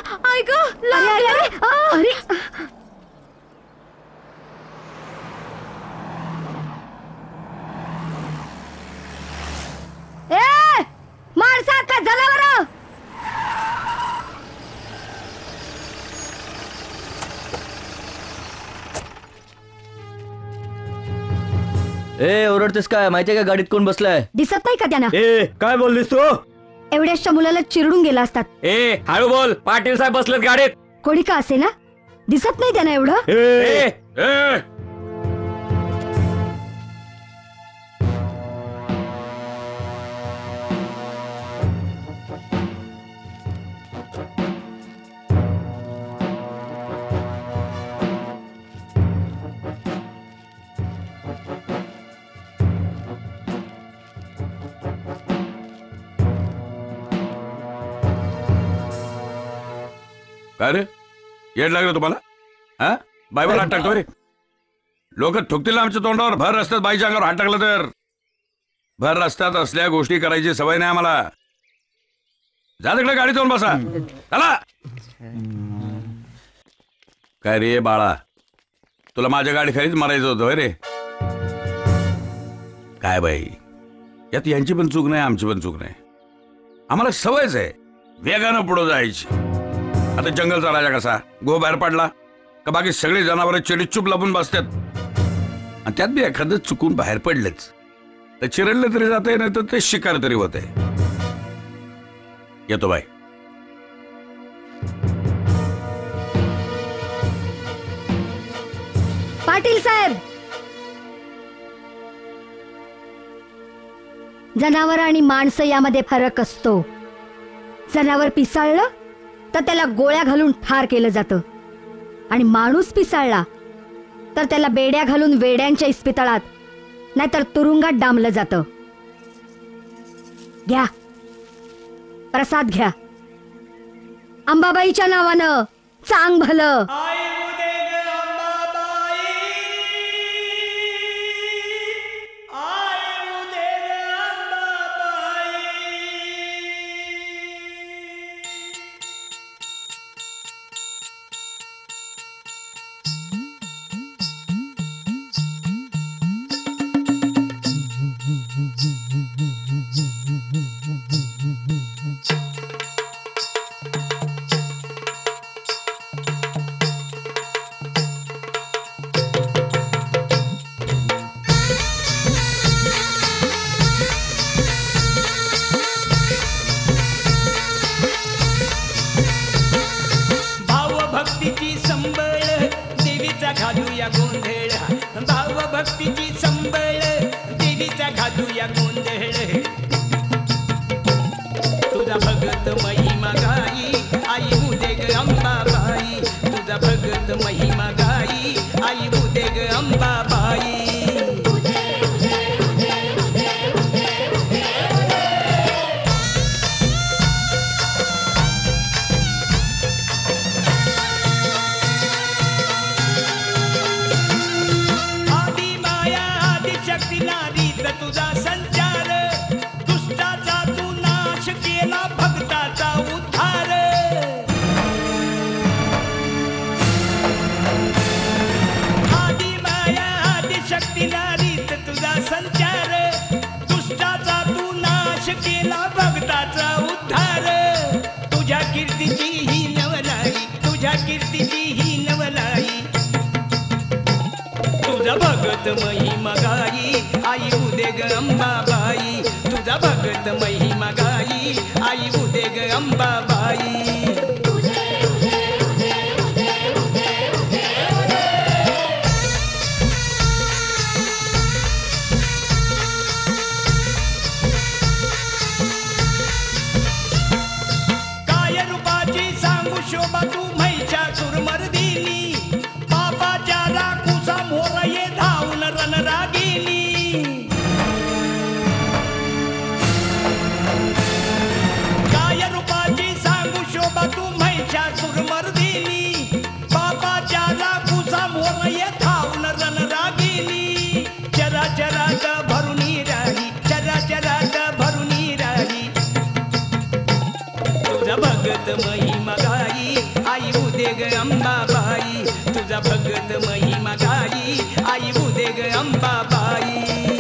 ऐक अरे ए माणसा का जनावर ए ओरडतेस काय? माहितीये का गाडीत कोण बसलाय? दिसत नाही का त्यांना? ए काय बोललीस तू? एवढ्याशा मुलाला चिरडून गेला असतात. ए हळू बोल, पाटील साहेब बसलेत गाडीत. कोणी का असे ना, दिसत नाही त्यांना एवढं? ए ए काय रे, येड लागलं तुम्हाला? हा, बाईवर हात टाकतो रे. लोक थुकतील आमच्या तोंडावर. भर रस्त्यात बाईच्या अंगावर हात टाकलं तर? भर रस्त्यात असल्या गोष्टी करायची सवय नाही आम्हाला. जा तिकडे गाडीत जाऊन बसा. चला. काय रे बाळा, तुला माझ्या गाडी खरीच मारायचं होतं रे? काय बाई, यात यांची पण चूक नाही, आमची पण चूक नाही. आम्हाला सवयच आहे वेगानं पुढे जायची. आता जंगलचा राजा कसा गो बाहेर पडला का बाकी सगळी जनावरं चिडीचूप लपून बसतात. आणि त्यात बी एखादं चुकून बाहेर पडलेच तर चिरडलं तरी जाते, नाही तर ते शिकार तरी होते. येतो बाई. पाटील साहेब, जनावर आणि माणसं यामध्ये फरक असतो. जनावर पिसाळलं तर त्याला गोळ्या घालून ठार केलं जातं, आणि माणूस पिसाळला तर त्याला बेड्या घालून वेड्यांच्या इस्पितळात नाहीतर तुरुंगात डांबलं जातं. घ्या प्रसाद घ्या. अंबाबाईच्या नावानं चांग भलं. महिमा गाई ग अंबाबाई तुझा भगत महिमा गाई आई उदे ग अंबाबाई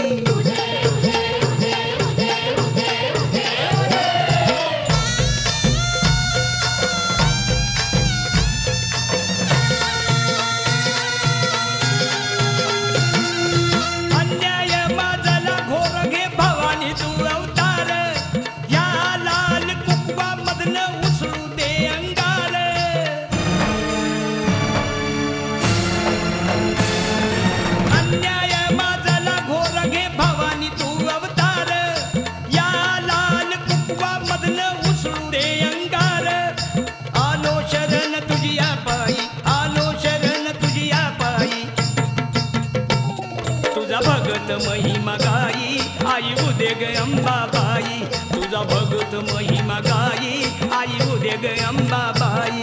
महिमा गाई आई उदे ग अंबाबाई तुझा भगत महिमा गाई आई उदे ग अंबाबाई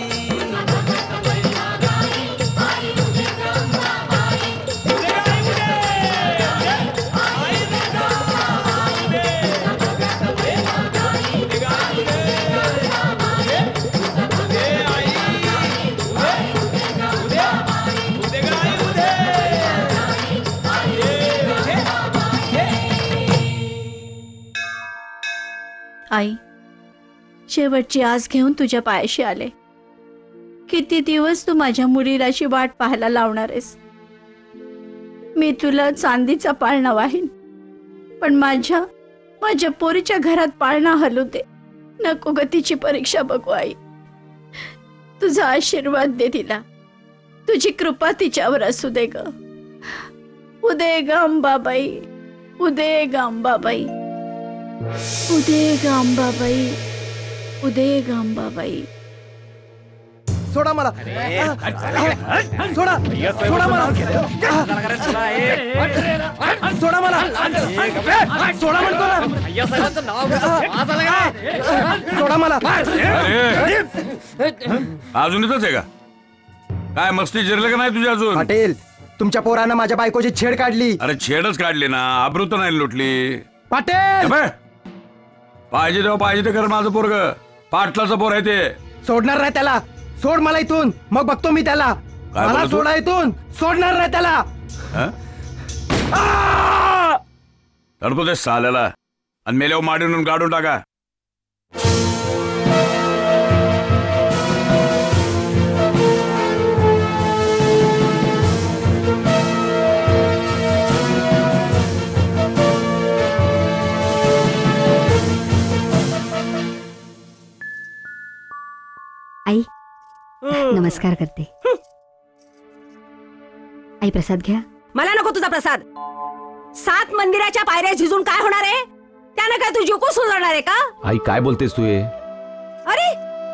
आई शेवटची आस घेऊन तुझ्या पायाशी आले. किती दिवस तू माझ्या मुलीलाची वाट पाहायला लावणार आहेस. मी तुला चांदीचा पाळणा वाहीन पण माझ्या पोरीच्या घरात पाळणा हलू दे नको ग तिची परीक्षा बघू आई. तुझा आशीर्वाद दे तिला तुझी कृपा तिच्यावर असू दे ग. उदे ग अंबाबाई उदे ग अंबाबाई उदे ग अंबाबाई उदे ग अंबाबाई. सोडा मला सोडा सोडा मला सोडा मला सोडा म्हणतो ना सोडा मला. अजून इथंच आहे का काय मस्ती जिरलं का नाही तुझी अजून. पाटील तुमच्या पोरानं माझ्या बायकोची छेड काढली. अरे छेडच काढली ना आबरू तर नाही लुटली. पाटील पाहिजे तेव्हा पाहिजे ते कर माझं पोरग पाटलाचं पोर आहे ते. सोडणार नाही त्याला. सोड मला इथून मग बघतो मी त्याला. काय मला बोलतो? सोडा इथून सोडणार नाही त्याला. तडपो ते साल्याला आणि मेल्यावर माडून काढून टाका. आई नमस्कार करते. आई प्रसाद घ्या. मला नको तुझा प्रसाद. 7 मंदिराच्या पायऱ्या झिजून काय होणार आहे. त्यानं काय तू जिंकून सुधारणार आहे का. आई काय बोलतेस तू हे. अरे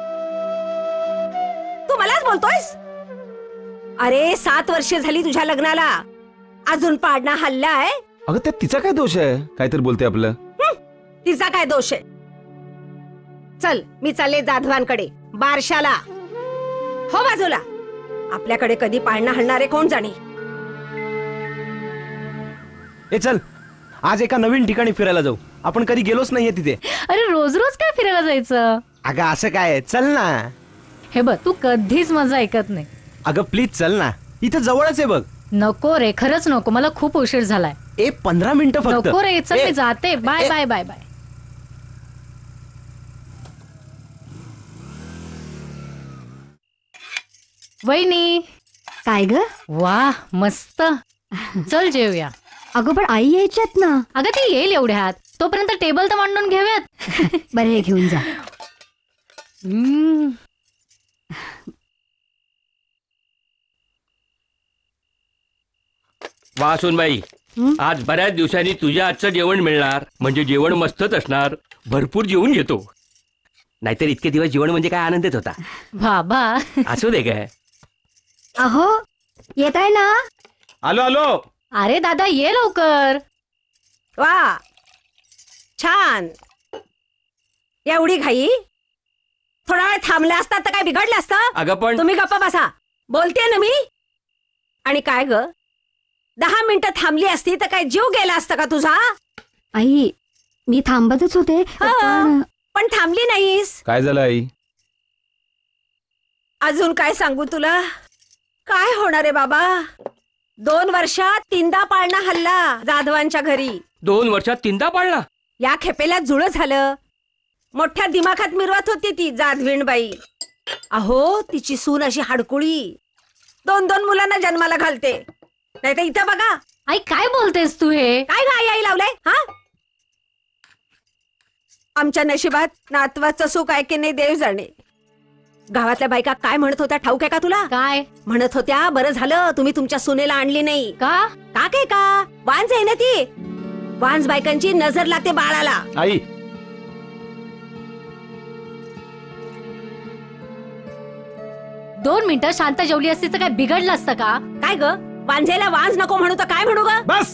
तू मलाच बोलतोयस. अरे 7 वर्षे झाली तुझ्या लग्नाला अजून पाडणा हल्लाय. अगं त्यात तिचा काय दोष आहे काहीतरी बोलते आपलं. तिचा काय दोष आहे. चल मी चालले जाधवांकडे बारशाला. हो बाजूला. आपल्याकडे कधी पाळणा हलणारे कोण जाणे. ए चल आज एका नवीन ठिकाणी फिरायला जाऊ. आपण कधी गेलोच नाहीये तिथे. अरे रोज रोज काय फिरायला जायचं. अगं असं काय चल ना. हे बघ तू कधीच माझं ऐकत नाही. अगं प्लीज चल ना इथं जवळच आहे बघ. नको रे खरंच नको. मला खूप उशीर झालाय. 15 मिनिटं फक्त. नको रे चल मी जाते. Bye bye bye bye. वहिनी. काय ग. वा मस्त. चल जेवूया. अगं पण आई यायच्यात ना. अगं ती येईल एवढ्यात. तोपर्यंत टेबल तर मांडून घेऊयात. बरं हे घेऊन जा. वा सुनबाई आज बऱ्याच दिवसांनी तुझ्या आजचं जेवण मिळणार म्हणजे जेवण मस्तच असणार. भरपूर जेवून घेतो. नाहीतर इतके दिवस जेवण म्हणजे काय आनंदच होता. बाबा असू दे काय. अहो येत आहे ना. आलो आलो. अरे दादा ये लवकर. वा छान. एवढी घाई. थोडा वेळ थांबला असतात तर काय बिघडलं असतं. अगं पण तुम्ही गप्पा बसा. बोलते ना मी. आणि काय ग 10 मिनिटं थांबली असती तर काय जीव गेला असता का तुझा. आई मी थांबतच होते पण थांबली नाहीस. काय झालं आई. अजून काय सांगू तुला? काय होणार आहे बाबा? 2 वर्षात 3दा पाळणा हल्ला जाधवांच्या घरी. 2 वर्षात 3दा पाळला. या खेपेला जुळं झालं. मोठ्या दिमाखात मिरवत होती ती जाधवीणबाई. अहो तिची सून अशी हाडकुळी 2 मुलांना जन्माला घालते. नाही तर इथं बघा. आई काय बोलतेस तू हे? काय गाय आई लावलंय हा? आमच्या नशिबात नातवाचं सुख आहे की नाही देव जाणे. गावातल्या बायका काय म्हणत होत्या ठाऊक आहे का तुला? काय म्हणत होत्या बरं झालं तुम्ही तुमच्या सुनेला आणली नाही. का? का काय का वांज आहे ना ती. वांज बायकांची नजर लागते बाळाला. आई 2 मिनिटं शांत जेवली असती तर काय बिघडलं असतं का? काय ग वांझेला वांज नको म्हणू तर काय म्हणू ग? बस.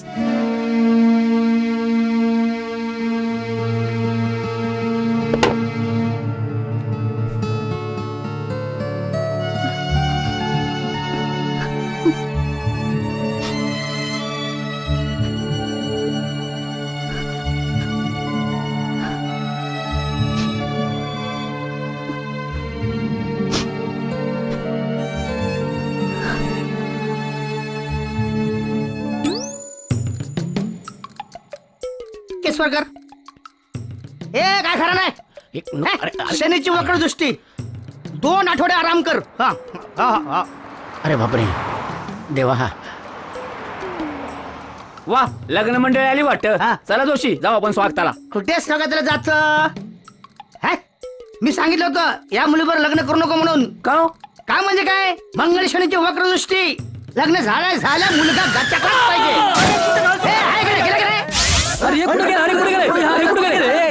केसवरकर ए काय खरं नाही. शनीची वक्र दृष्टी 2 आठवडे आराम कर. हा हा हा. अरे बापरे देवा. हा वा लग्न मंडळी आली वाटत. चला जोशी जाऊ आपण स्वागताला. कुठेच नका त्याला जात. मी सांगितलं होतं या मुलीवर लग्न करू नको म्हणून. काय म्हणजे काय? मंगळ शनीची वक्र दृष्टी. लग्न झाल्या मुलगा गच्च्याकडे पाहिजे. गेलं का रे? अरे कुठे गेला? अरे कुठे गेले? अरे कुठे गेले?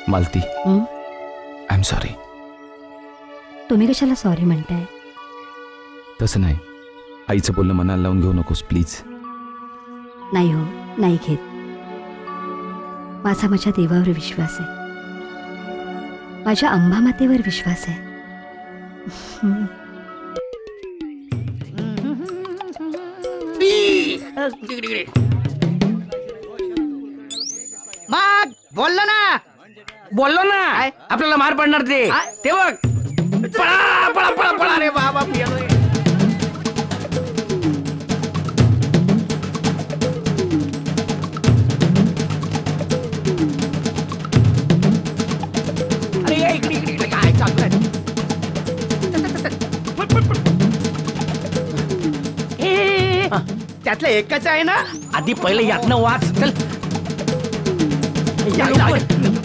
मालती हं? I am sorry. तुम्ही कशाला सॉरी म्हणताय? तसं नाही, आईचं बोलणं मनाला लावून घेऊ नकोस प्लीज. नाही हो, नाही घेत. माझा माझ्या देवावर विश्वास आहे, माझ्या अंबामातेवर विश्वास आहे. मग बोललो ना. बोललो ना काय? आपल्याला मार पडणार ते काय? ते बघ. पळा पळा पळा पळा रे बाबा. अरे ये इकडे इकडे इकडे. काय चालू आहे? ए, त्यातलं एकच आहे ना. आधी पहिलं यातनं वाच. चल या लवकर.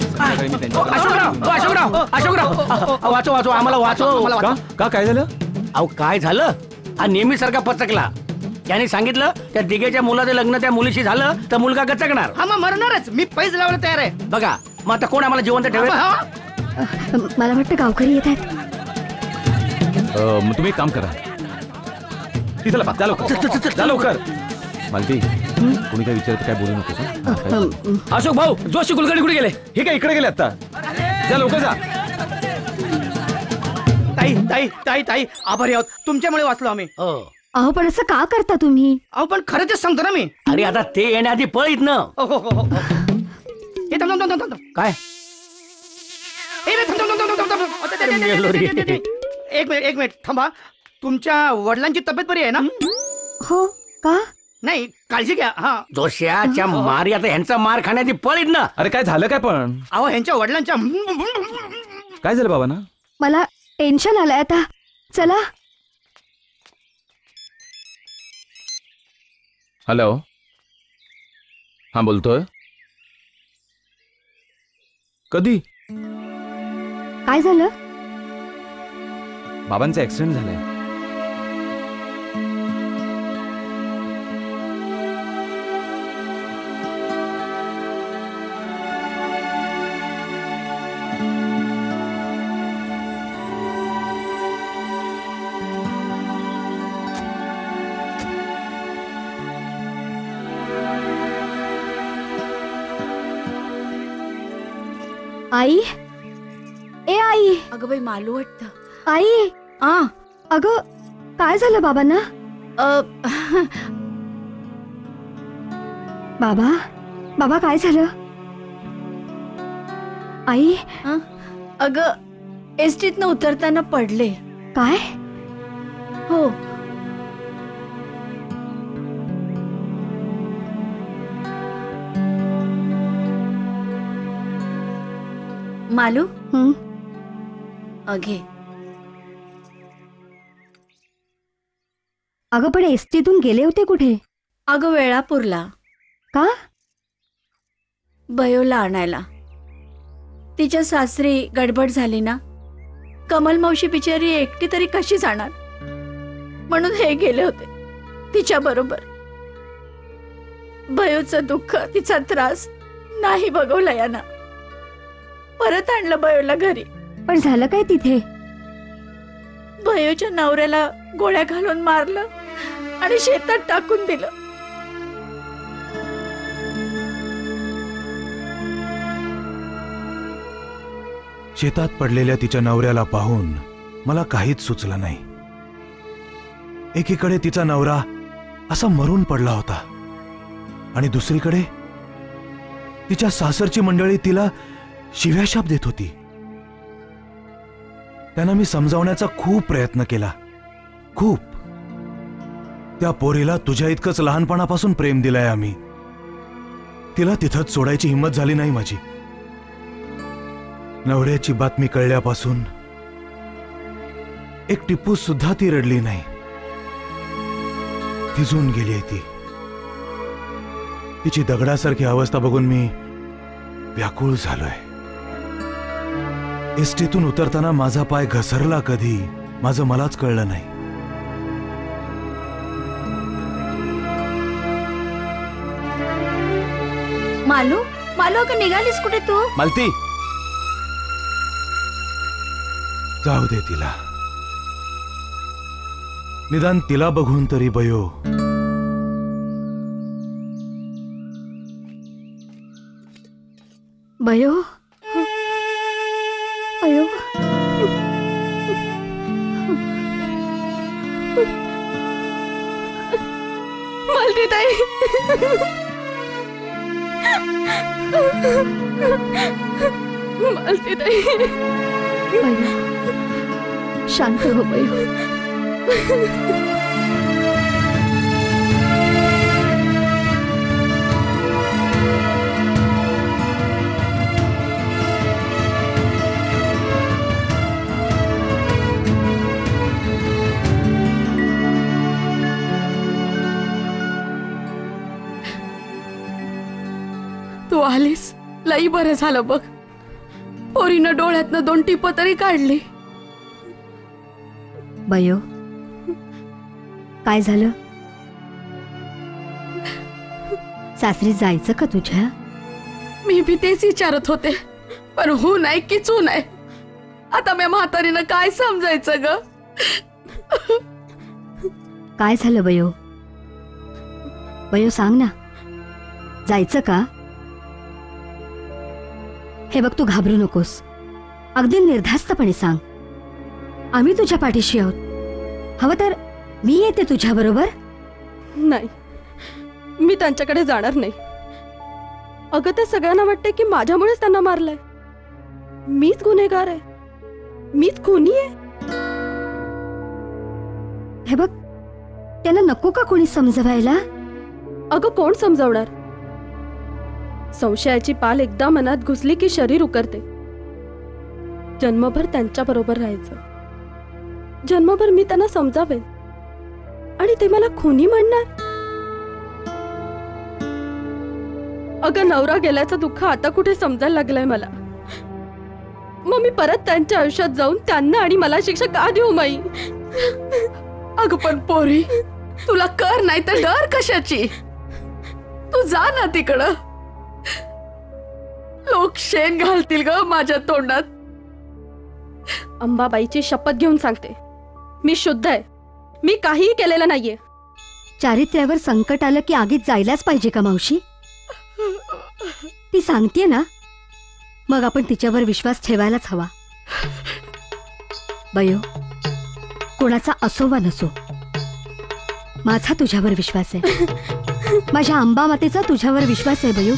अशोकराव वाचो वाचो आम्हाला वाचो. का काय झालं? अहो काय झालं, हा नेहमी सारखा पचकला. त्याने सांगितलं त्या दिघेच्या मुलाचं लग्न त्या मुलीशी झालं तर मुलगा गचकणार. हा मग मरणारच. मी पैज लावायला तयार आहे. बघा मग आता कोण आम्हाला जिवंत ठेवेल? हा. मला वाटतं गावकरी येत आहेत. मग तुम्ही एक काम करा, तिथं लपा. जा लवकर, जा लवकर. मालती, कोणी काय विचारत काय बोलू नको. अशोक भाऊ, जोशी कुलकर्णी कुठे गेले? हे काय इकडे गेले आता? जा लवकर जा. ताई ताई ताई ताई आभारी आहोत, तुमच्यामुळे वाचलो आम्ही. अहो पण असं का करता तुम्ही? अहो पण खरंच सांगतो ना मी. अरे आता ते येण्याआधी पळ इथनं. हो हो हो हो. हे थांब थांब थांब थांब थांब. काय ए, नाही, थांब थांब थांब थांब थांब थांब. मेलो रे. एक मिनिट थांबा. तुमच्या वडिलांची तब्येत बरी आहे ना? हो का? नाही, काळजी घ्या. हा. जोश्याच्या मारी आता ह्यांचा मार खाण्याआधी पळ इथनं. अरे काय झालं काय पण? अहो ह्यांच्या वडिलांच्या काय झालं बाबा ना? मला टेन्शन आलंय आता. चला. हॅलो, हा बोलतोय. कधी? काय झालं? बाबांचा ऍक्सिडेंट झालाय. आई, ए आई, अगं बाई मालू वाटतं. आई. अगं काय झालं बाबांना? बाबा, बाबा काय झालं? आई. अगं एसटीतनं उतरताना पडले. काय? हो. मालू. अघे. अगं पण एसटीतून गेले होते कुठे? अगं वेळापूरला. का? बयोला आणायला. तिच्या सासरी गडबड झाली ना, कमल मावशी बिचारी एकटी तरी कशी जाणार, म्हणून हे गेले होते तिच्या बरोबर. बयोचं दुःख, तिचा त्रास नाही बघवला याना. परत आणलं बयोला घरी. पण झालं काय तिथे? बयोच्या नवऱ्याला गोळ्या घालून मारलं आणि शेतात टाकून दिलं. शेतात पडलेल्या तिच्या नवऱ्याला पाहून मला काहीच सुचलं नाही. एकीकडे तिचा नवरा असा मरून पडला होता आणि दुसरीकडे तिच्या सासरची मंडळी तिला शिव्याशाप देत होती. त्यांना मी समजावण्याचा खूप प्रयत्न केला, खूप. त्या पोरीला तुझ्या इतकंच लहानपणापासून प्रेम दिलंय आम्ही. तिला तिथंच सोडायची हिंमत झाली नाही माझी. नवऱ्याची बातमी कळल्यापासून एक टिप्पू सुद्धा ती रडली नाही. थिजून गेली ती. तिची दगडासारखी अवस्था बघून मी व्याकुळ झालोय. एसटीतून उतरताना माझा पाय घसरला कधी माझं मलाच कळलं नाही. मालू, मालू अगं निघालीस कुठे तू? मालती, जाऊ दे तिला. निदान तिला बघून तरी बयो. बयो अयो मालती ताई, मालती ताई. बयो शांत हो बयो. तू आलीस, लई बरं झालं बघ. पोरीनं डोळ्यातनं 2 टिप तरी काढली. बयो काय झालं? सासरी जायचं का तुझ्या? मी बी तेच विचारत होते, पण हो नाही की चू नाही. आता मी म्हातारीनं काय समजायचं ग? काय झालं बयो? बयो सांग ना, जायचं का? हे बघ, तू घाबरू नकोस. अगदी निर्धास्तपणे सांग. आम्ही तुझ्या पाठीशी आहोत. हवं तर मी येते तुझ्या बरोबर. नाही, मी त्यांच्याकडे जाणार नाही. अगं, त्या सगळ्यांना वाटते की माझ्यामुळेच त्यांना मारलंय. मीच गुन्हेगार आहे, मीच खुनी आहे. हे बघ, त्यांना नको का कोणी समजवायला? अगं, कोण समजावणार? संशयाची पाल एकदा मनात घुसली की शरीर उकरते. जन्मभर त्यांच्या बरोबर राहायचं. जन्मभर मी त्यांना समजावेन आणि ते मला खुनी म्हणणार. अगं, नवरा गेल्याचं दुःख आता कुठे समजायला लागलंय मला. मग मी परत त्यांच्या आयुष्यात जाऊन त्यांना आणि मला शिक्षा का देऊ माई? अगं पण पोरी, तुला कर नाही तर डर कशाची? तू जा ना तिकडं. लोक शेण घालतील ग माझ्या तोंडात. अंबाबाईची शपथ घेऊन सांगते, मी शुद्ध आहे. मी काहीही केलेलं नाहीये. चारित्र्यावर संकट आलं की आगीत जायलाच पाहिजे का मावशी? ती सांगते ना, मग आपण तिच्यावर विश्वास ठेवायलाच हवा. बयो, कोणाचा असो वा नसो, माझा तुझ्यावर विश्वास आहे. माझ्या अंबा मातेचा तुझ्यावर विश्वास आहे बयो.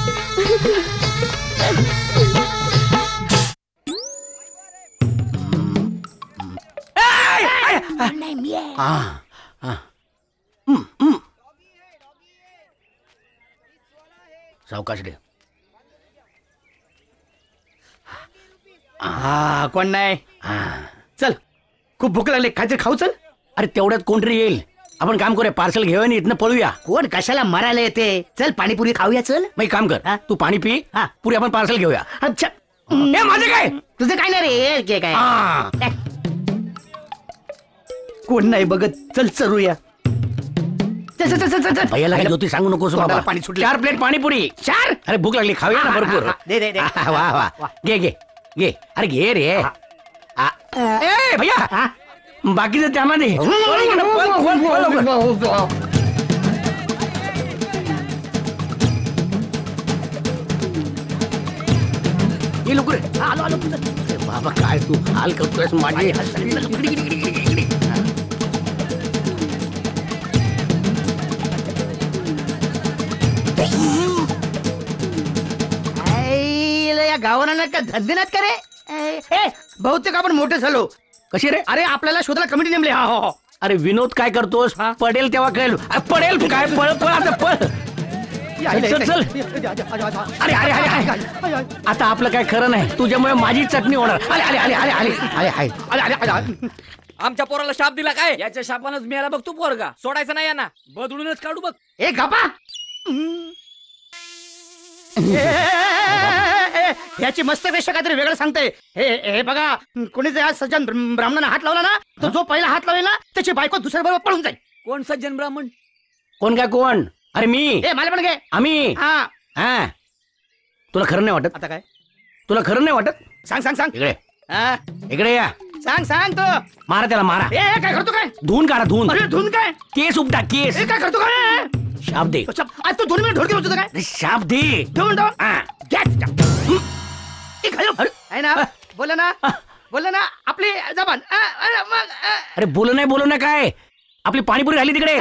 सावकाश रे. हा, कोण नाही? चल, खूप भूक लागली, काहीतरी खाऊ. चल. अरे तेवढ्यात कोणतरी येईल. आपण काम करूया, पार्सल घेऊया आणि इथनं पळूया. कोण कशाला मरायला येते? चल, पाणीपुरी खाऊया. चल. मग एक काम कर, तू पाणी पी, पुरी आपण पार्सल घेऊया. अच्छा. ए, माझं काय? तुझं काय नाही रे. घे काय. कोण नाही बघत. चल, चलूया. चल चल चल चल. भैयाला काय ज्योती सांगू नकोस बाबा. पाणी सुटलं. 4 प्लेट पाणीपुरी. 4? अरे भूक लागली, खाऊया ना भरपूर. दे दे दे. वा वा, घे घे घे. अरे घे रे. ए भैया, बाकीचं त्यामध्ये ये लोक रे. आलो आलो. बाबा काय तू हाल करतोयस माझी. या गावाला का धंदे नाहीत का रे? बहुतेक आपण मोठे झालो. कशी रे? अरे आपल्याला शोधायला कमिटी नेमली. हा हो. अरे विनोद काय करतोस? पडेल तेव्हा कळेल. पडेल काय? पळ पळ आता पळ. चल चल. अरे अरे अरे, आता आपलं काय खरं नाही. तुझ्यामुळे माझी चटणी होणार. अरे अरे अरे अरे अरे अरे अरे अरे. आमच्या पोराला शाप दिला काय? याच्या शापानच मिळाला बघ तू पोरगा. सोडायचं नाही यांना, बदलूनच काढू बघ. ए गप्पा. याची मस्त वेश काहीतरी वेगळं सांगते. हे बघा, कोणी जर सज्जन ब्राह्मणाला हात लावला ना, तर जो पहिला हात लावेल ना त्याची बायको दुसऱ्या बरोबर पळून जाईल. कोण सज्जन ब्राह्मण? कोण काय कोण? अरे मी. मला पण घे. आम्ही. हा. तुला खरं नाही वाटत? आता काय? तुला खरं नाही वाटत? सांग सांग सांग. इकडे इकडे या. सांग सांग तो. मारा त्याला मारा. ए काय करतो काय? धुवून काढा धुवून. अरे धुवून काय? केस उपटा केस. ए काय करतो काय? शाप दे. आज तू 2 मिनिट ढोडके होतो काय? शाप दे. ठेवून आहे ना. बोला ना आपली जबान. अरे बोलू नाही काय आपली पाणीपुरी राहिली तिकडे.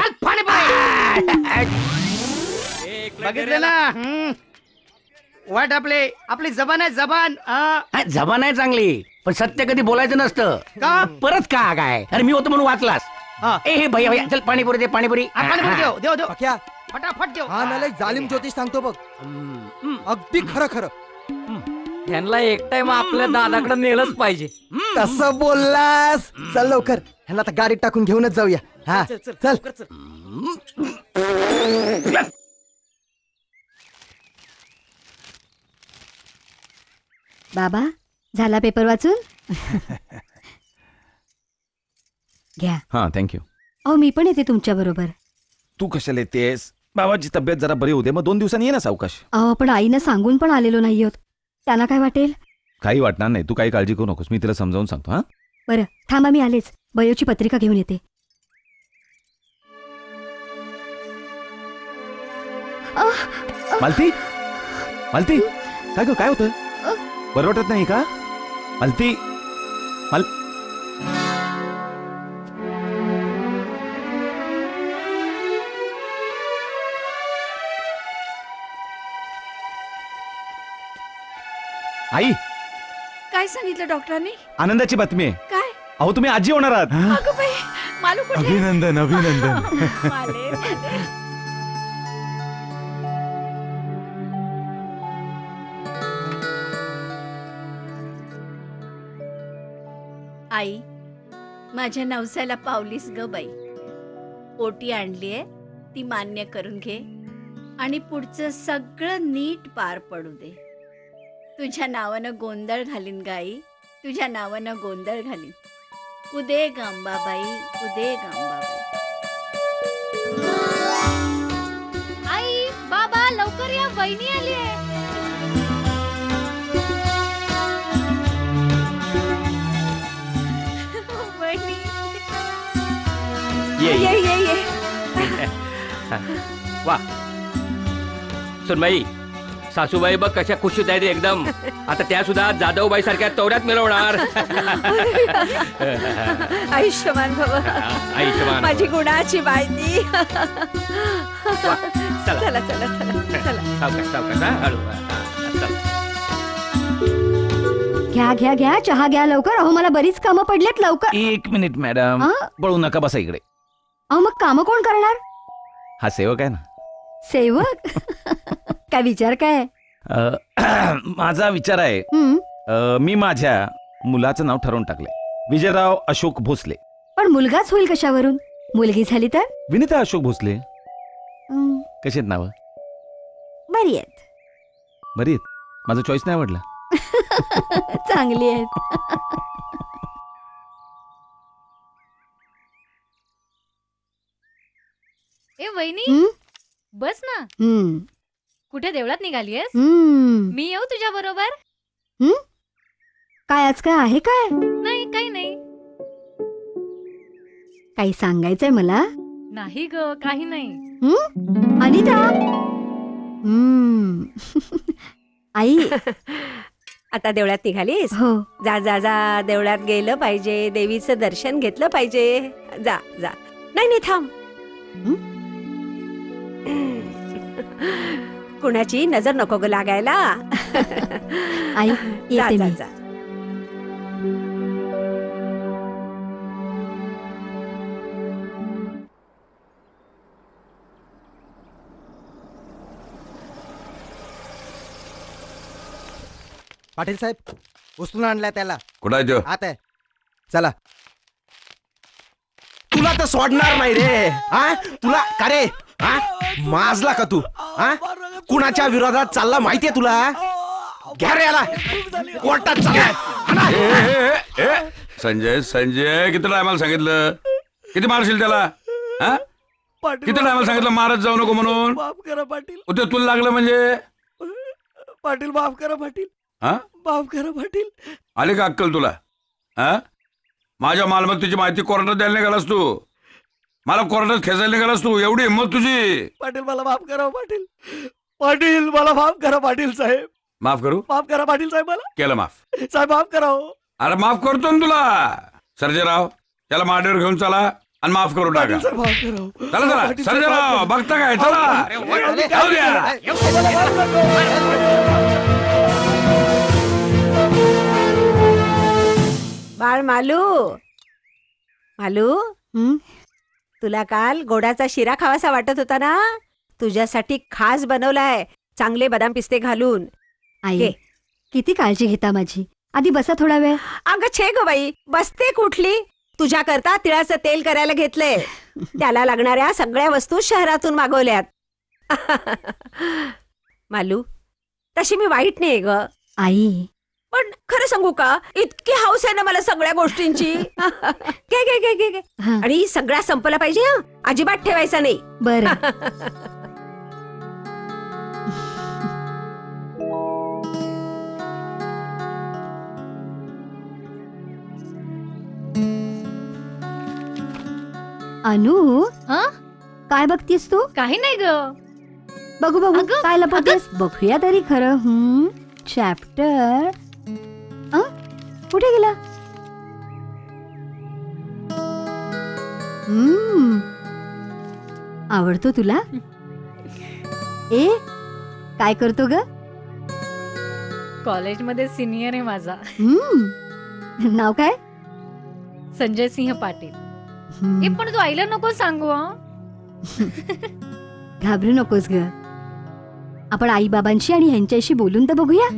बघितलं ना. वाट आपली जबान आहे जबान. जबान आहे चांगली पण सत्य कधी बोलायचं नसतं. का? परत का काय? अरे मी होतो म्हणून वाचलास. हे भैया चल पाणीपुरी दे पाणीपुरी. देव फटाफट देव. हा नालायक जालिम ज्योतिष सांगतो बघ. अगदी खरं. ह्यांना एक टाइम आपल्या दादाकडे नेलंच पाहिजे. तसं बोललास. चल लवकर ह्यांना आता गाडीत टाकून घेऊनच जाऊया. हा चल. बाबा झाला पेपर वाचून. घ्या. हा थँक्यू. अहो मी पण येते तुमच्या बरोबर. तू कशाला येतेस? बाबाची तब्येत जरा बरी होते मग 2 दिवसांनी ये ना सावकाश. अहो आपण आईनं सांगून पण आलेलो नाही आहोत. त्यांना काय वाटेल? काही वाटणार नाही. तू काही काळजी करू नकोस. मी तिला समजावून सांगतो. हा बरं थांबा मी आलेच. बयोची पत्रिका घेऊन येते. मालती मालती काय ग काय होतं? बरं वाटत नाही का मालती? आई काय सांगितलं डॉक्टरांनी? आनंदाची बातमी आहे. काय? अहो तुम्ही आजी होणार आहात. अगं बाई, मालू कुठे? अभिनंदन अभिनंदन. माले, माले. आई माझ्या नवसाला पावलीस ग बाई. ओटी आणलीये ती मान्य करून घे आणि पुढचं सगळं नीट पार पडू दे. तुझ्या नावानं गोंधळ घालीन गाई, तुझ्या नावानं गोंधळ घालीन. उदे गांबाबाई, उदे गांबाबाई. आई बाबा लवकर या, वहिनी आली आहे. ये. वा सुनबाई सासूबाई बघ कशा खुशीत आहेत एकदम. आता त्या सुद्धा जाधवबाई सारख्या तवऱ्यात मिळवणार. आयुष्यमान बाबा, आयुष्यमान. माझी गुणाची बायती. चला चला चला चला चला. सावकाश सावकाश. हा हळू. घ्या घ्या घ्या चहा घ्या लवकर. अहो मला बरीच कामं पडलेत लवकर. 1 मिनिट मॅडम. पळू नका बसा इकडे. अहो मग कामं कोण करणार? हा सेवक आहे ना. सेवक? काय विचार काय? माझा विचार आहे. मी माझ्या मुलाचं नाव ठरवून टाकलंय. विजयराव अशोक भोसले. पण मुलगाच होईल कशावरून? मुलगी झाली तर? विनिता अशोक भोसले. कशी आहेत नावं? बरी आहेत. बरी आहेत. माझा चॉईस नाही आवडला. चांगली आहेत. ए वहिनी बस ना. कुठे देवळात निघालीयस? मी येऊ तुझ्या बरोबर? काय आज काय आहे काय? नाही काही नाही. काही सांगायचंय मला? नाही ग काही नाही. अनिता. आई आता देवळात निघालीस? हो. जा जा जा, देवळात गेलं पाहिजे, देवीचं दर्शन घेतलं पाहिजे. जा जा. नाही नाही थांब. कुणाची नजर नको ग लागायला. आई येते मी. जा. पाटील साहेब उचलून आणलाय त्याला. कुठं आहे तो? आत आहे. चला. तुला तर सोडणार नाही रे. हा तुला का रे? हा माजला का तू? हा कुणाच्या विरोधात चालला माहितीये तुला? घ्या रे याला कोर्टात चाललाय. संजय संजय किती टायमाला सांगितलं? किती मारशील त्याला? हा किती टायमाला सांगितलं मारत जाऊ नको म्हणून? माफ करा पाटील. उद्या तुला लागलं म्हणजे? पाटील माफ करा पाटील. हा माफ करा पाटील. आले का अक्कल तुला? हा माझ्या मालमत्तेची माहिती कोर्टात द्यायला निघालास तू, मला कोर्टात खेचायला निघालास तू, एवढी हिंमत तुझी. पाटील मला माफ करा पाटील, पाटील मला माफ करा पाटील साहेब. माफ करू? माफ करा पाटील साहेब मला. केलं माफ साहेब माफ करा हो. अरे माफ करतो ना तुला. सर्जेराव त्याला मांडीवर घेऊन चला आणि माफ करू टाका. साहेब माफ करा हो. चला चला सर्जेराव बघता काय, चला जाऊ द्या. बाळ मालू, मालू तुला काल गोडाचा शिरा खावासा वाटत होता ना, तुझ्यासाठी खास बनवलाय, चांगले बदाम पिस्ते घालून. आई किती काळजी घेता माझी. आधी बसा थोडा वेळ. अगं छे ग बाई, बसते कुठली, तुझ्या करता तिळाचं तेल करायला घेतलंय. त्याला लागणाऱ्या सगळ्या वस्तू शहरातून मागवल्यात. मालू तशी मी वाईट नाही ग आई, पण खरं सांगू का, इतकी हौस आहे ना मला सगळ्या गोष्टींची. घे घे घे घे घे. आणि सगळ्या संपला पाहिजे हा, अजिबात ठेवायचा नाही. बरं. अनु, काय बघतीस तू? काही नाही ग. बघू बघू काय लपवतेस, बघूया तरी खरं. चॅप्टर कुठे गेला? आवडतो तुला? ए काय करतो ग? कॉलेजमध्ये सिनियर आहे माझा. नाव काय? संजय सिंह पाटील. ए पण तू आईला नको सांगू. घाबरू नकोस ग. आपण आई बाबांशी आणि ह्यांच्याशी बोलून तर बघूया.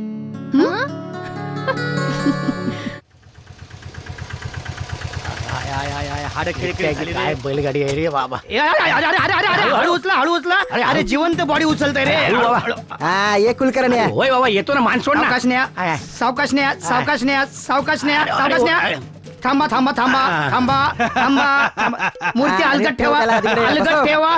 काय बैलगाडी आहे रे बाबा. हळू उचला हळू उचला. अरे जिवंत बॉडी उचलतय रे. ये कुलकर्णी होय बाबा, येतो ना मान सोड ना. सावकाश न्या, सावकाश न्या, सावकाश न्या, सावकाश न्या, सावकाश न्या. थांबा थांबा थांबा थांबा थांबा. मूर्ती अलगट ठेवा, अलगट ठेवा.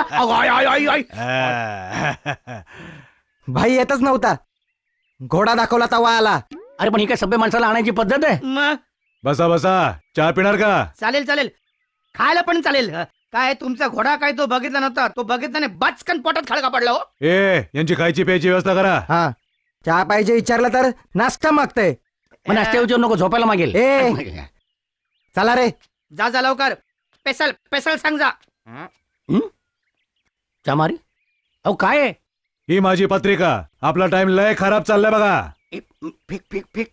भाई येतच नव्हता, घोडा दाखवला तवा आला. अरे पण ही काय सभ्य माणसाला आणायची पद्धत आहे? बसा बसा, चहा पिणार का? चालेल चालेल, खायला पण चालेल. काय तुमचा घोडा काय तो बघितला नव्हता, तो बघितला नाही बचकन पोटात खडका पडला. हो ए यांची खायची प्यायची व्यवस्था करा. हा चहा पाहिजे विचारलं तर नाश्ता मागतय. नाश्ता विचारू नको, झोपायला मागेल. ए चला रे, जा जा लवकर. पेसल पेसल सांग जा. मारी अहो काय आहे? ही माझी पत्रिका. आपला टाइम लय खराब चाललाय बघा. फिक फिक फिक.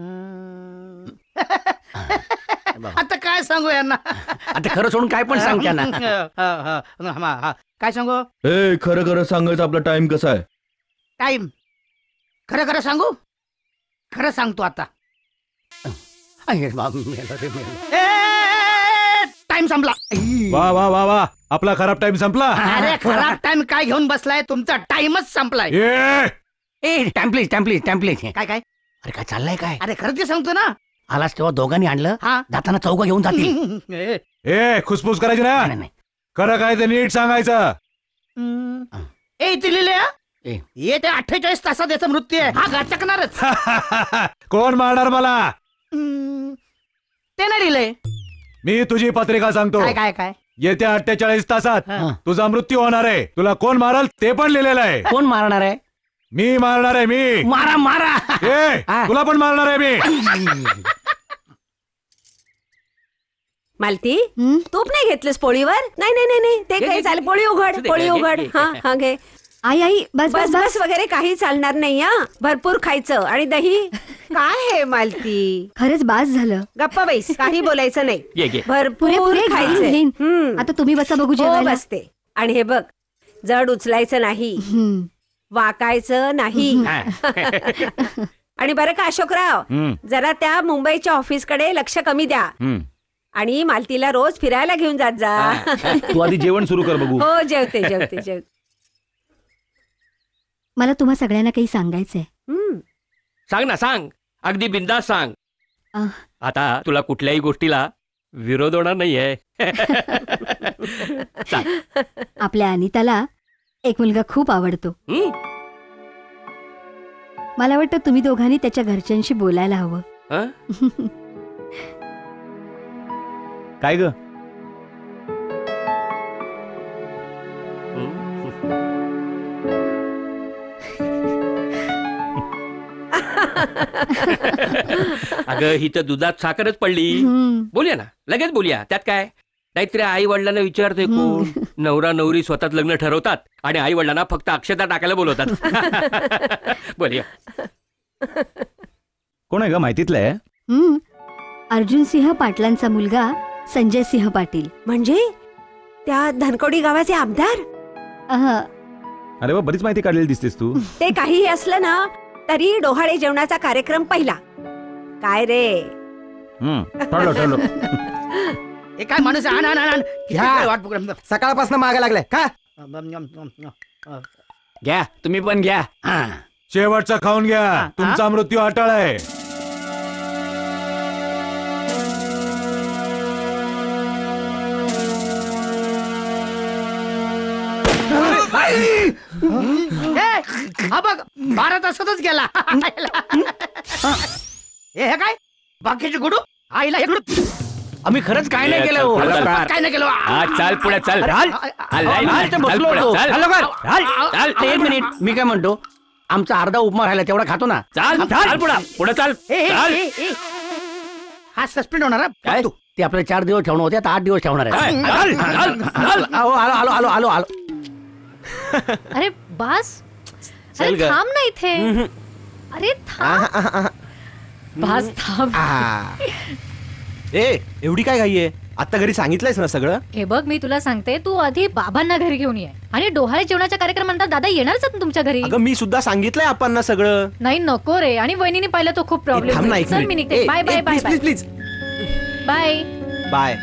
आता काय सांगू यांना? आता खरं सोडून काय पण सांग त्यांना. काय सांगू? ए खरं खरं सांगायचं, आपला टाइम कसा आहे? टाइम खरं खरं सांगू? खरं सांगतो आता. टाइम संपला. वा वा वा वा, आपला खराब टाइम संपला. अरे खराब टाइम काय घेऊन बसलाय, तुमचा टाइमच संपलाय. Time please time please time please. काय काय? अरे काय चाललंय काय? अरे खरं ते सांगतो ना. आलास तेव्हा दोघांनी आणलं, जाताना चौघ घेऊन जातील. ए खुसफुस करायची ना. खरं काय ते नीट सांगायचं. इथे लिहिले येते 48 तासात याचा मृत्यू आहे. हा गाचकणारच. कोण मारणार मला? ते नाही लिहिलंय. मी तुझी पत्रिका सांगतो. काय काय काय? येत्या 48 तासात तुझा मृत्यू होणार आहे. तुला कोण मारल ते पण लिहिलेलं आहे. कोण मारणार आहे? मी मारणार आहे. मी मारा मारा. तुला पण मारणार आहे मी. मालती तूप नाही घेतलंस पोळीवर? नाही नाही नाही, ते काही चालेल. पोळी उघड, पोळी उघड. हा हा घे. आई आई बस बस बस वगैरे काही चालणार नाही. हा भरपूर खायचं. आणि दही काय आहे मालती? खरंच बास झालं. गप्पा बैस, काही बोलायचं नाही. भरपूर पुरे खायचं. आता तुम्ही बसा बघू जेवायला. बसते. आणि हे बघ, जड उचलायचं नाही, वाकायचं नाही. आणि बरं का अशोकराव, जरा त्या मुंबईच्या ऑफिसकडे लक्ष कमी द्या. आणि मालतीला रोज फिरायला घेऊन जात जा. तू आधी जेवण सुरू कर बघू. हो जेवते जेवते जेवते. मला तुम्हा सगळ्यांना काही सांगायचंय. सांग ना, सांग. अगदी बिंदास सांग. आता तुला कुठल्याही गोष्टीला विरोध होणार नाहीये. आपल्या अनिताला एक मुलगा खूप आवडतो. मला वाटतं तुम्ही दोघांनी त्याच्या घरच्यांशी बोलायला हवं. काय ग? अगं ही तर दुधात साखरच पडली. बोलूया ना, लगेच बोलूया, त्यात काय. नाहीतरी आई वडिलांना विचारते कोण. नवरा नवरी स्वतःच लग्न ठरवतात आणि आई वडिलांना फक्त अक्षता टाकायला बोलवतात. बोलूया. कोण आहे ग? माहितीतलं आहे? अर्जुन सिंह पाटलांचा मुलगा संजय सिंह पाटील. म्हणजे त्या धनकवडी गावाचे आमदार. अरे वा, बरीच माहिती काढलेली दिसतेस तू. ते काहीही असलं ना तरी डोहाळे जेवणाचा कार्यक्रम पहिला. काय रे? ठरलो. हे काय माणूस आहे? आण, आण, आण. घ्या. वाट पकड. सकाळपासून मागा लागलाय का? घ्या, तुम्ही पण घ्या. शेवटचा खाऊन घ्या, तुमचा मृत्यू अटळ आहे. हा बघ, 12 तासातच गेला. हे काय बाकीचे गुडू आईला हे गुडू. आम्ही खरंच काय नाही केलं हो. काय नाही केलं. चाल पुढे चाल. एक मिनिट, मी काय म्हणतो, आमचा अर्धा उपमा राहिला तेवढा खातो ना. चाल पुढे चाल. हा सस्पेंड होणार. काय ते आपले 4 दिवस ठेवणं होते, आता 8 दिवस ठेवणार आहे. आलो. अरे बास, चल अरे ग. थांब ना इथे. अरे थांब बास, थांब. ए, एवढी काय घाई आहे? आता घरी सांगितलंयस ना सगळं? हे बघ, मी तुला सांगते, तू आधी बाबांना घरी घेऊन ये. आणि डोहाळे जेवणाच्या कार्यक्रमानंतर दादा येणारच आहेत ना तुमच्या घरी. अगं मी सुद्धा सांगितलंय आपणना सगळं. नाही, नको रे. आणि वहिनीने पाहिलं तो खूप थांब ना प्रॉब्लेम. एक चल मी मिनिट. निघते. Bye bye bye please please bye. Bye.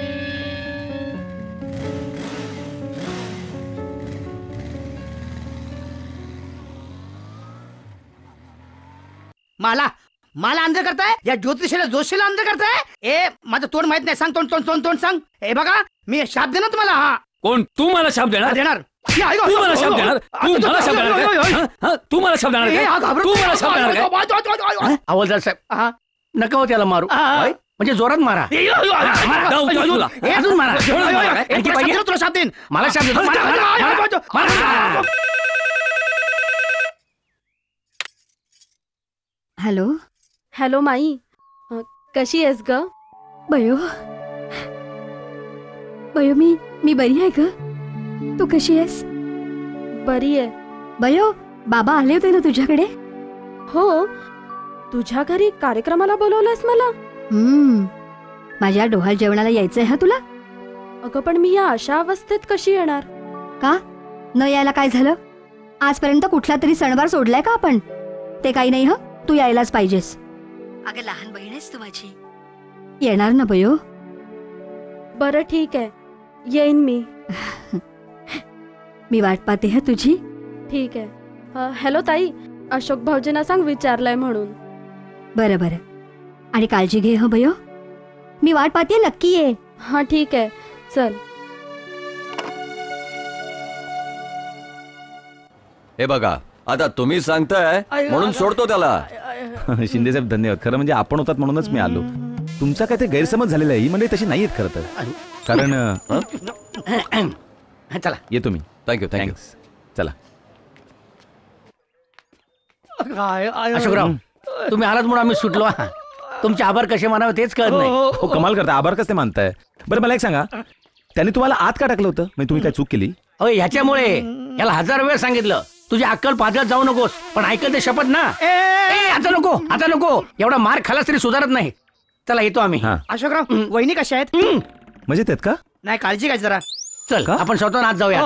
मला अंध करताय? या ज्योतिषाला जोशीला अंध करताय? ए, माझं तोंड माहित नाही. सांग, तोंड सांग. हे बघा, मी शाप देणार तुम्हाला. हा कोण? तू मला शाप देणार? देणार. तू मला शाप देणार? तू मला शाप देणार काय? तू मला शाप देणार काय? तू मला शाप देणार काय? हवालदार साहेब, नका हो त्याला मारू. म्हणजे जोरात मारा. अजून मारा. आणखी पाहिजे? तुला शाप देईन. मला शाप देतो. हॅलो. हॅलो माई, कशी आहेस ग? बयो मी बरी आहे ग. तू कशी आहेस? बरी आहे. बयो, बाबा आले होते ना तुझ्याकडे? हो. तुझ्या घरी कार्यक्रमाला बोलवलंयस मला? माझ्या डोहाळ जेवणाला यायचंय हा तुला? अगं पण मी या अशा अवस्थेत कशी येणार? का न यायला काय झालं? आजपर्यंत कुठला तरी सणवार सोडलाय का आपण? ते काही नाही. तू यायलाच पाहिजेस. अगं लहान बहीण आहेस तू माझी. येणार ना बयो? बरं ठीक आहे, येईन मी. मी वाट पाहते हा तुझी. ठीक आहे. हॅलो ताई, अशोक भाऊजींना सांग विचारलंय म्हणून. बरं. आणि काळजी घे हं बयो. मी वाट पाहते, नक्की ये. हा ठीक आहे, चल. हे बघा, आता तुम्ही सांगताय म्हणून सोडतो त्याला. शिंदे साहेब धन्यवाद. खरं म्हणजे आपण होतात म्हणूनच मी आलो. तुमचा काय ते गैरसमज झालेला आहे. ही म्हणजे तशी नाहीयेत खरं तर. कारण चला येतो मी. थँक्यू. चला. अशोकराव, तुम्ही आलात म्हणून आम्ही सुटलो. तुमचे आभार कसे मानावे तेच कळत नाही. हो, कमाल करता. आभार कसे मानताय? बरं मला एक सांगा, त्याने तुम्हाला आत का टाकलं होतं? म्हणजे तुम्ही काय चूक केली? अहो ह्याच्यामुळे. याला 1000 वेळ सांगितलं तुझी अक्कल पाजळत जाऊ नकोस, पण ऐकल ते शपथ ना. आता नको. एवढा मार खालास तरी सुधारत नाही. चला येतो आम्ही. अशोकराव, वहिनी कशा आहेत? म्हणजे त्यात का? नाही, काळजी घ्या जरा. चल आपण स्वतः आत जाऊया.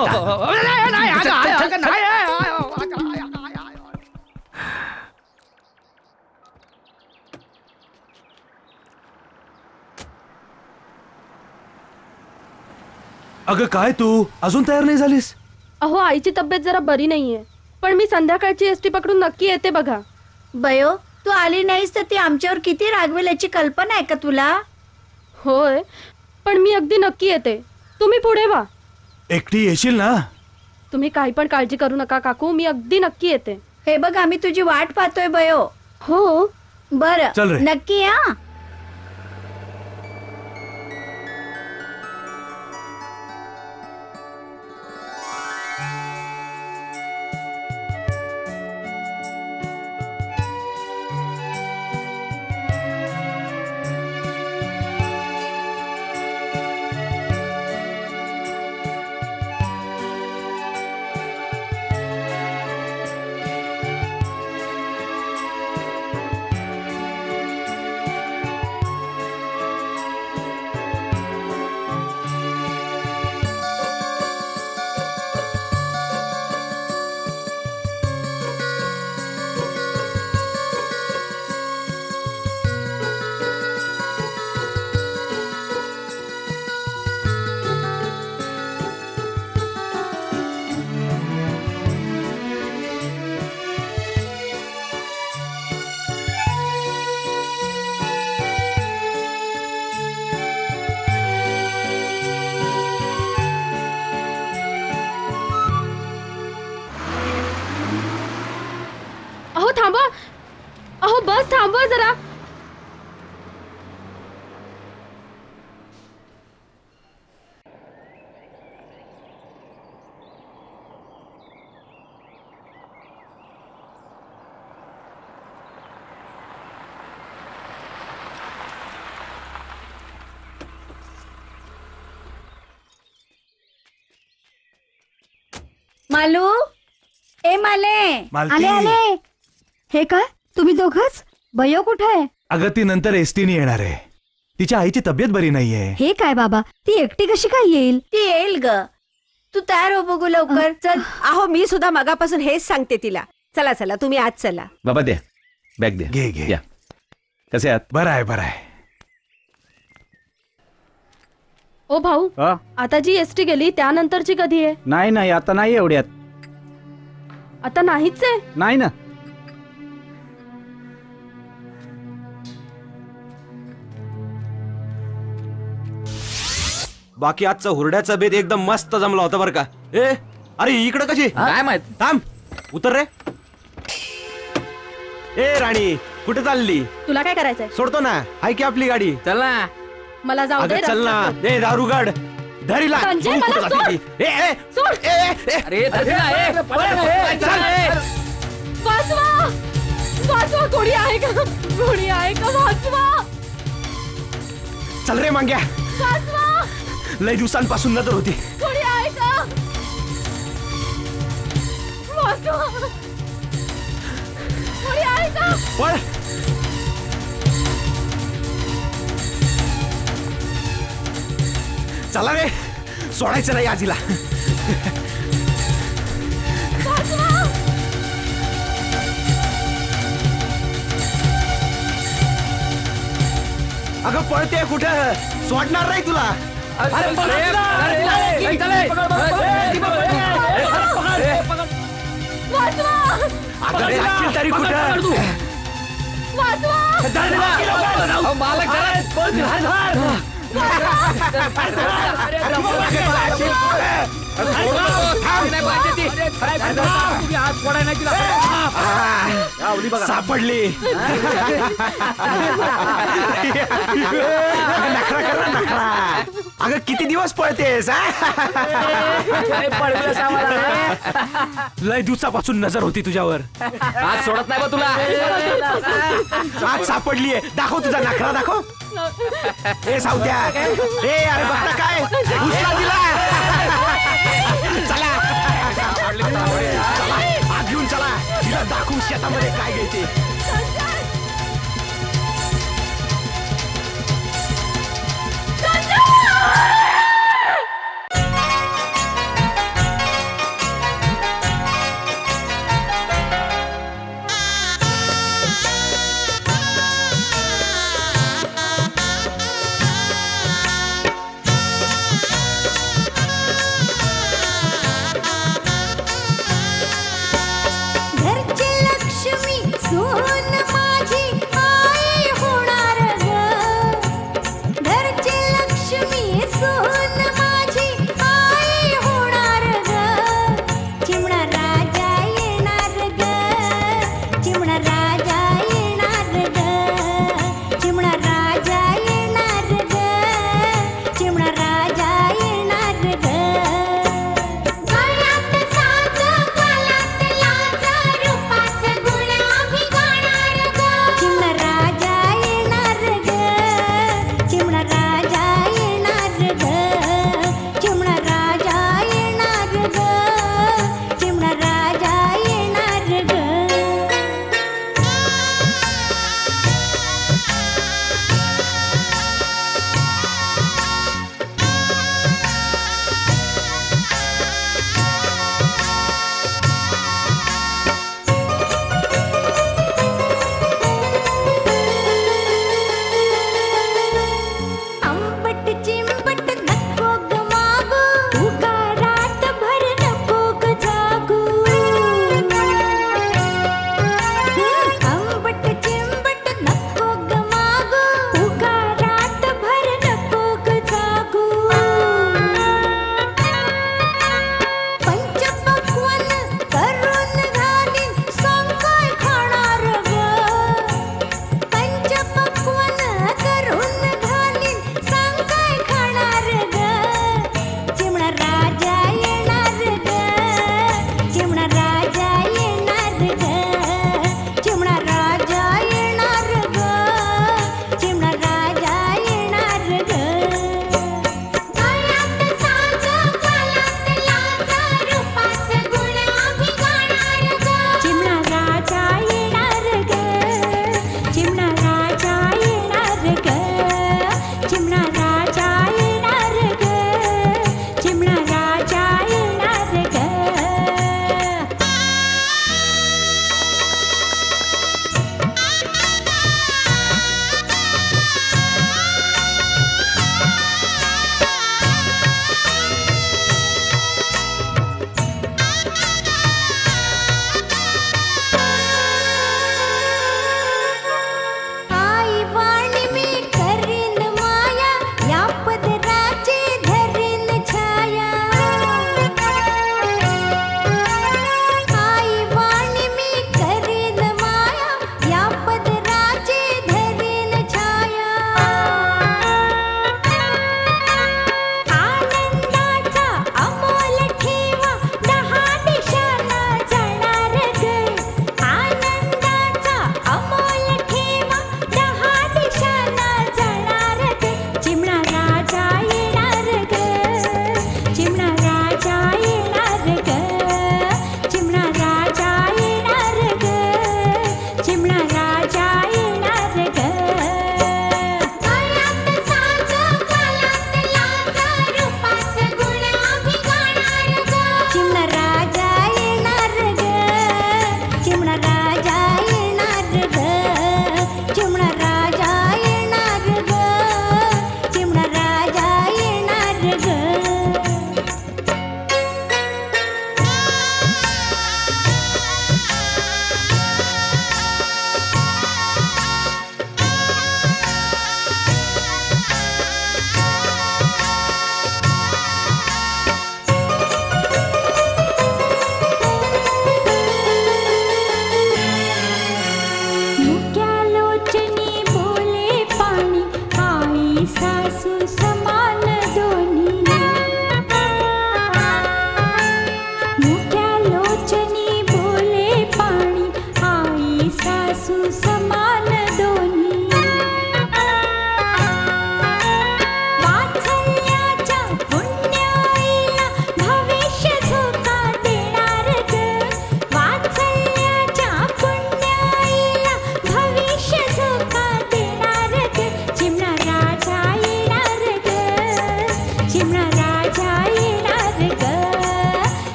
अगं काय तू अजून तयार नाही झालीस? अहो आईची तब्येत जरा बरी नाहीये, पण मी संध्याकाळची एसटी पकडून नक्की येते बघा. बयो, तू आली नाहीस तर ती आमच्यावर किती रागवेल याची कल्पना आहे का तुला? होय, पण मी अगदी नक्की येते. तुम्ही पुढे व्हा. एकटी येशील ना? तुम्ही काही पण काळजी करू नका काकू, मी अगदी नक्की येते. हे बघ, आम्ही तुझी वाट पाहतोय बयो. हो बरं, चल रे. नक्की या. थांबा. अहो बस थांबवा जरा. मालू ए माले. आले आले. हे काय तुम्ही दोघच? बयो कुठे आहे? अगं ती नंतर एसटीने येणार आहे. तिच्या आईची तब्येत बरी नाहीये. हे काय बाबा, ती एकटी कशी काय येईल? ती येईल ग. तू तयार हो बघू लवकर. चल. अहो मी सुद्धा मगापासून हेच सांगते तिला. चला चला तुम्ही आज चला. बाबा द्या बॅग द्या. घे घे. या कसे आहात? बरं आहे बरं आहे. ओ भाऊ, आता जी एसटी गेली त्यानंतरची कधी आहे? नाही आता नाही एवढ्यात. आता नाहीच आहे. नाही ना. बाकी आजचा हुरड्याचा बेत एकदम मस्त जमला होता बरं का. ए अरे इकडं कशी? काय माहित. थांब उतर रे. ए राणी कुठे चालली? तुला काय करायचंय? सोडतो ना. आहे की आपली गाडी. चल ना. मला जाऊ दे. अगं चल ना. ए दारुगड धरीला. संजय, मला सोड. सोड. अरे वाचवा वाचवा. कोणी आहे का? कोणी आहे का? वाचवा. चल रे मांग्या. वाचवा. लय दिवसांपासून नजर होती. कोणी आहे का? वाचवा. कोणी आहे का? पळ. चला रे. सोडायचं नाही आजीला. अगं पळते कुठं? सोडणार नाही तुला. तरी कुठं? सापडली. नखरा करा नखरा. अगं किती दिवस पळतेस? लय दिवसापासून नजर होती तुझ्यावर. आज सोडत नाही बा तुला. आज सापडलीये. दाखव तुझा नखरा दाखव. ए सावत्या. ए अरे बघता काय उचला दिला. चला आग घेऊन चला. तिला दाखवू शेतामध्ये काय घ्यायचे. घरची लक्ष्मी सोड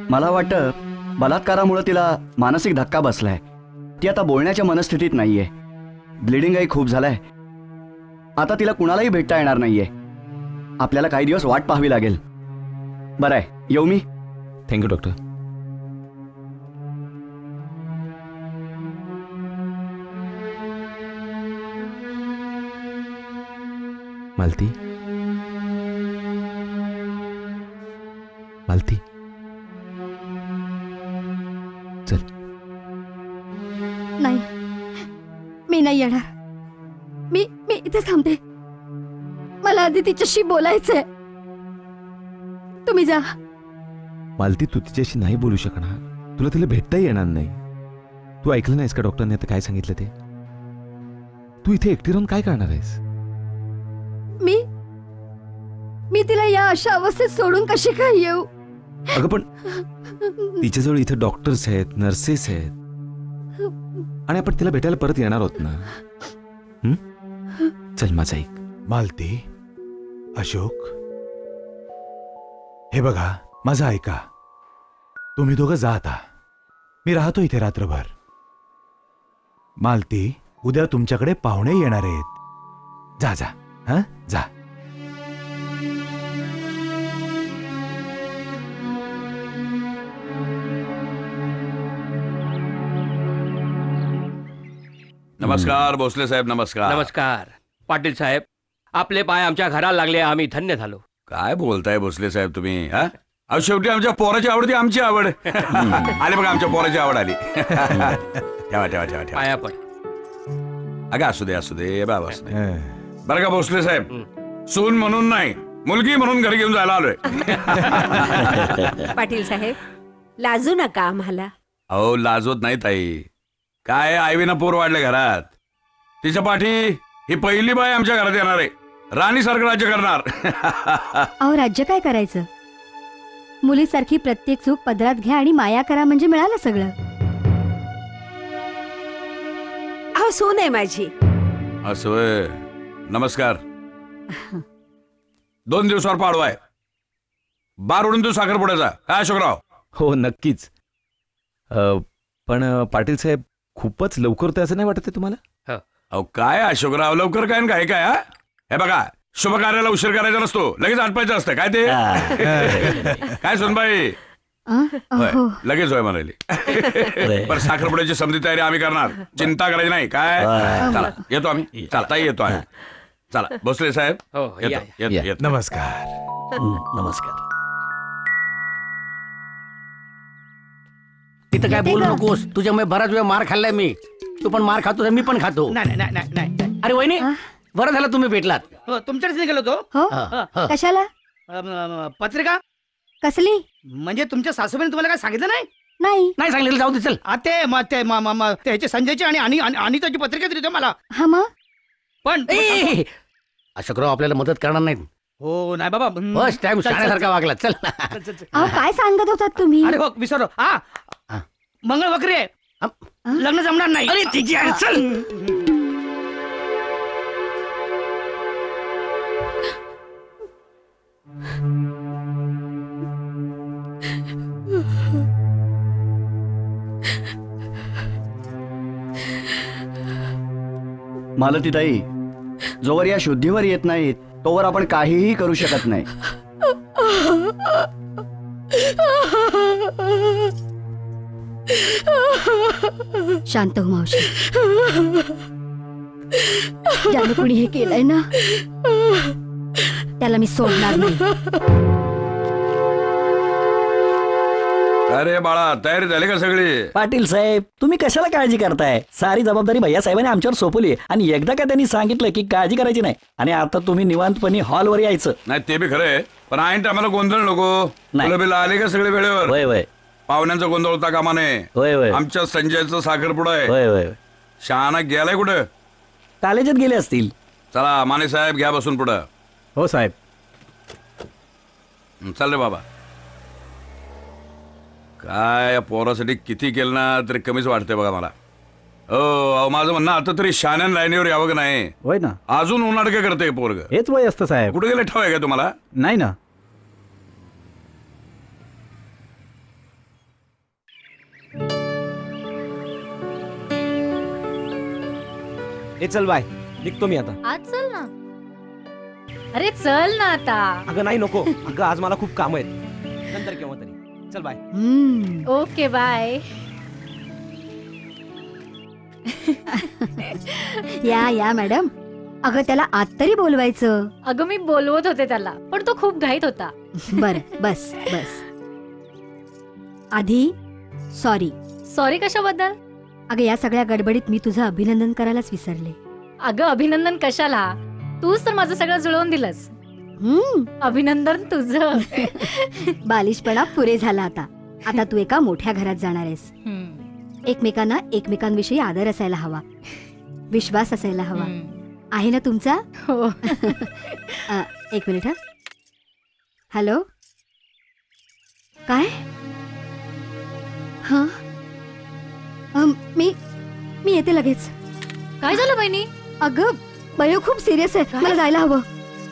मला वाटतं बलात्कारामुळे तिला मानसिक धक्का बसलाय. ती आता बोलण्याच्या मनस्थितीत नाहीये. ब्लिडिंगही खूप झालाय. आता तिला कुणालाही भेटता येणार नाहीये. आपल्याला काही दिवस वाट पाहावी लागेल. बरं आहे, येऊ मी. Thank you doctor. मालती, मालती, चल. नाही, मी नाही येणार. मी इथे थांबते. मला आधी तिच्याशी बोलायचंय. तुम्ही जा. मालती, तू तिच्याशी नाही बोलू शकणार. तुला तिला भेटताही येणार नाही. तू ऐकलं नाहीस का डॉक्टरने आता काय सांगितलं ते? तू इथे एकटी राहून काय करणार आहेस? मी तिला या अशा अवस्थेत सोडून कशी काय येऊ? अगं पण तिच्याजवळ इथे डॉक्टर्स आहेत, नर्सेस आहेत, आणि आपण तिला भेटायला परत येणार आहोत ना. चल माझा ऐक. मालती, अशोक, हे बघा, माझं ऐका. तुम्ही दोघं जा आता. मी राहतो इथे रात्रभर. मालती, उद्या तुमच्याकडे पाहुणे येणार आहेत. जा जा. हा, जा. नमस्कार भोसले साहेब. नमस्कार. नमस्कार पाटील साहेब. आपले पाय आमच्या घराला लागले, आम्ही धन्य झालो. काय बोलताय भोसले साहेब तुम्ही? हा, शेवटी आमच्या पोराची आवड ती आमची आवड. आले बघा, आमच्या पोराची आवड आली. ठेवा ठेवा ठेवा ठेवा. पाया पण. अगं असू दे बाबा, असू दे. बरं का भोसले साहेब, सून म्हणून नाही, मुलगी म्हणून घरी घेऊन जायला आलोय. पाटील साहेब, लाजू नका आम्हाला. अहो, लाजवत नाही ताई. काय आईवीनं पोर वाढले घरात. तिच्या पाठी ही पहिली बाई आमच्या घरात येणार आहे. राणीसारखं राज्य करणार. अहो, राज्य काय करायचं? मुलीसारखी प्रत्येक चूक पदरात घ्या आणि माया करा म्हणजे मिळालं सगळं. अहो, सून आहे माझी. असं. नमस्कार. 2 दिवसावर पाडवाय. बार उडून तू साखरपुड्याचा काय अशोकराव? हो नक्कीच. पण पाटील साहेब, खूपच लवकर होतं असं नाही वाटत आहे तुम्हाला? अहो काय अशोकराव, लवकर काय काय काय? हे बघा, शुभ कार्याला उशीर करायचा नसतो, लगेच आटपायचं असतं. काय ते? काय सुनबाई? होय, लगेच होय म्हणाली. पण साखरपुड्याची समधी तयारी आम्ही करणार, चिंता करायची नाही. काय? चला येतो आम्ही. चला ताई, येतो आम्ही. चला भोसले साहेब. येतो. नमस्कार. नमस्कार. तिथं काय बोलू नकोस. तुझ्यामुळे बराच वेळ मार खाल्लाय मी. तू पण मार खातो, मी पण खातो. नाही नाही नाही नाही. अरे वहिनी, बरं झालं तुम्ही भेटलात. हो, तुमच्याच निघालो तो. कशाला? पत्रिका कसली? म्हणजे तुमच्या सासूबाईने तुम्हाला काय सांगितलं नाही? नाही सांगितलं. जाऊ दे, चल. त्याचे संजयची आणि अनिताची पत्रिका दिली होती मला. हा मग? पण अशोकराव आपल्याला मदत करणार नाहीत. हो नाही बाबा, बस टाइम शाळेसारखा वागला. चल. अहो, काय सांगत होतात तुम्ही? अरे हो, विसरलो. मंगळ वक्री आहे, लग्न जमणार नाही. अरे तिची आहे, चल. मालतीताई, जोवर या शुद्धीवर येत नाहीत तोवर आपण काहीही करू शकत नाही. शांत हो मावशी. ज्याने कुणी हे केलंय ना, त्याला मी सोडणार नाही. अरे बाळा, तयारी झाली का सगळी? पाटील साहेब, तुम्ही कशाला काळजी करताय? सारी जबाबदारी भैया साहेबांनी आमच्यावर सोपवली आणि एकदा का त्यांनी सांगितलं की काळजी करायची नाही, आणि आता तुम्ही निवांतपणे हॉलवर यायचं. नाही ते बी खरंय, पण ऐन टायमाला गोंधळ नको. बिल आले का सगळे वेळेवर? होय होय. पाहुण्यांचा गोंधळ होता कामा नये. होय होय. आमच्या संजयचं साखरपुडा आहे. होय होय. शहाणा गेलाय कुठं? कॉलेजात गेले असतील. चला माने साहेब, घ्या बसून पुढं. हो साहेब. चल रे बाबा. काय पोरासाठी किती केलं ना तरी कमीच वाटतंय बघा मला. हो, माझं म्हणणं आता तरी शाण्यान लाईनीवर यावं का नाही? होय ना. अजून उन्हाडकं करते पोरग. हेच वय असतं साहेब. कुठे गेले ठाव आहे का तुम्हाला? नाही ना. ए चल बाय, निघतो मी आता. आज चल ना. अरे चल ना आता. अगं नाही नको, अगं आज मला खूप काम आहेत, नंतर केव्हा तरी. चल बाय. Okay bye. या या मॅडम. अगं त्याला आत तरी बोलवायचं. अगं मी बोलवत होते त्याला, पण तो खूप घाईत होता. बर बस बस. आधी सॉरी. सॉरी कशाबद्दल? अगं या सगळ्या गडबडीत मी तुझं अभिनंदन करायलाच विसरले. अगं अभिनंदन कशाला, तूच तर माझं सगळं जुळवून दिलंस. अभिनंदन तुझं. बालिशपणा पुरे झाला आता. आता तू एका मोठ्या घरात जाणार आहेस. एकमेकांना एकमेकांविषयी आदर असायला हवा, विश्वास असायला हवा. आहे ना तुमचा? हो. एक मिनिट. हा हॅलो. काय? हा मी येते लगेच. काय झालं बहिणी? अगं बयो खूप सिरियस आहे, मला जायला हवं.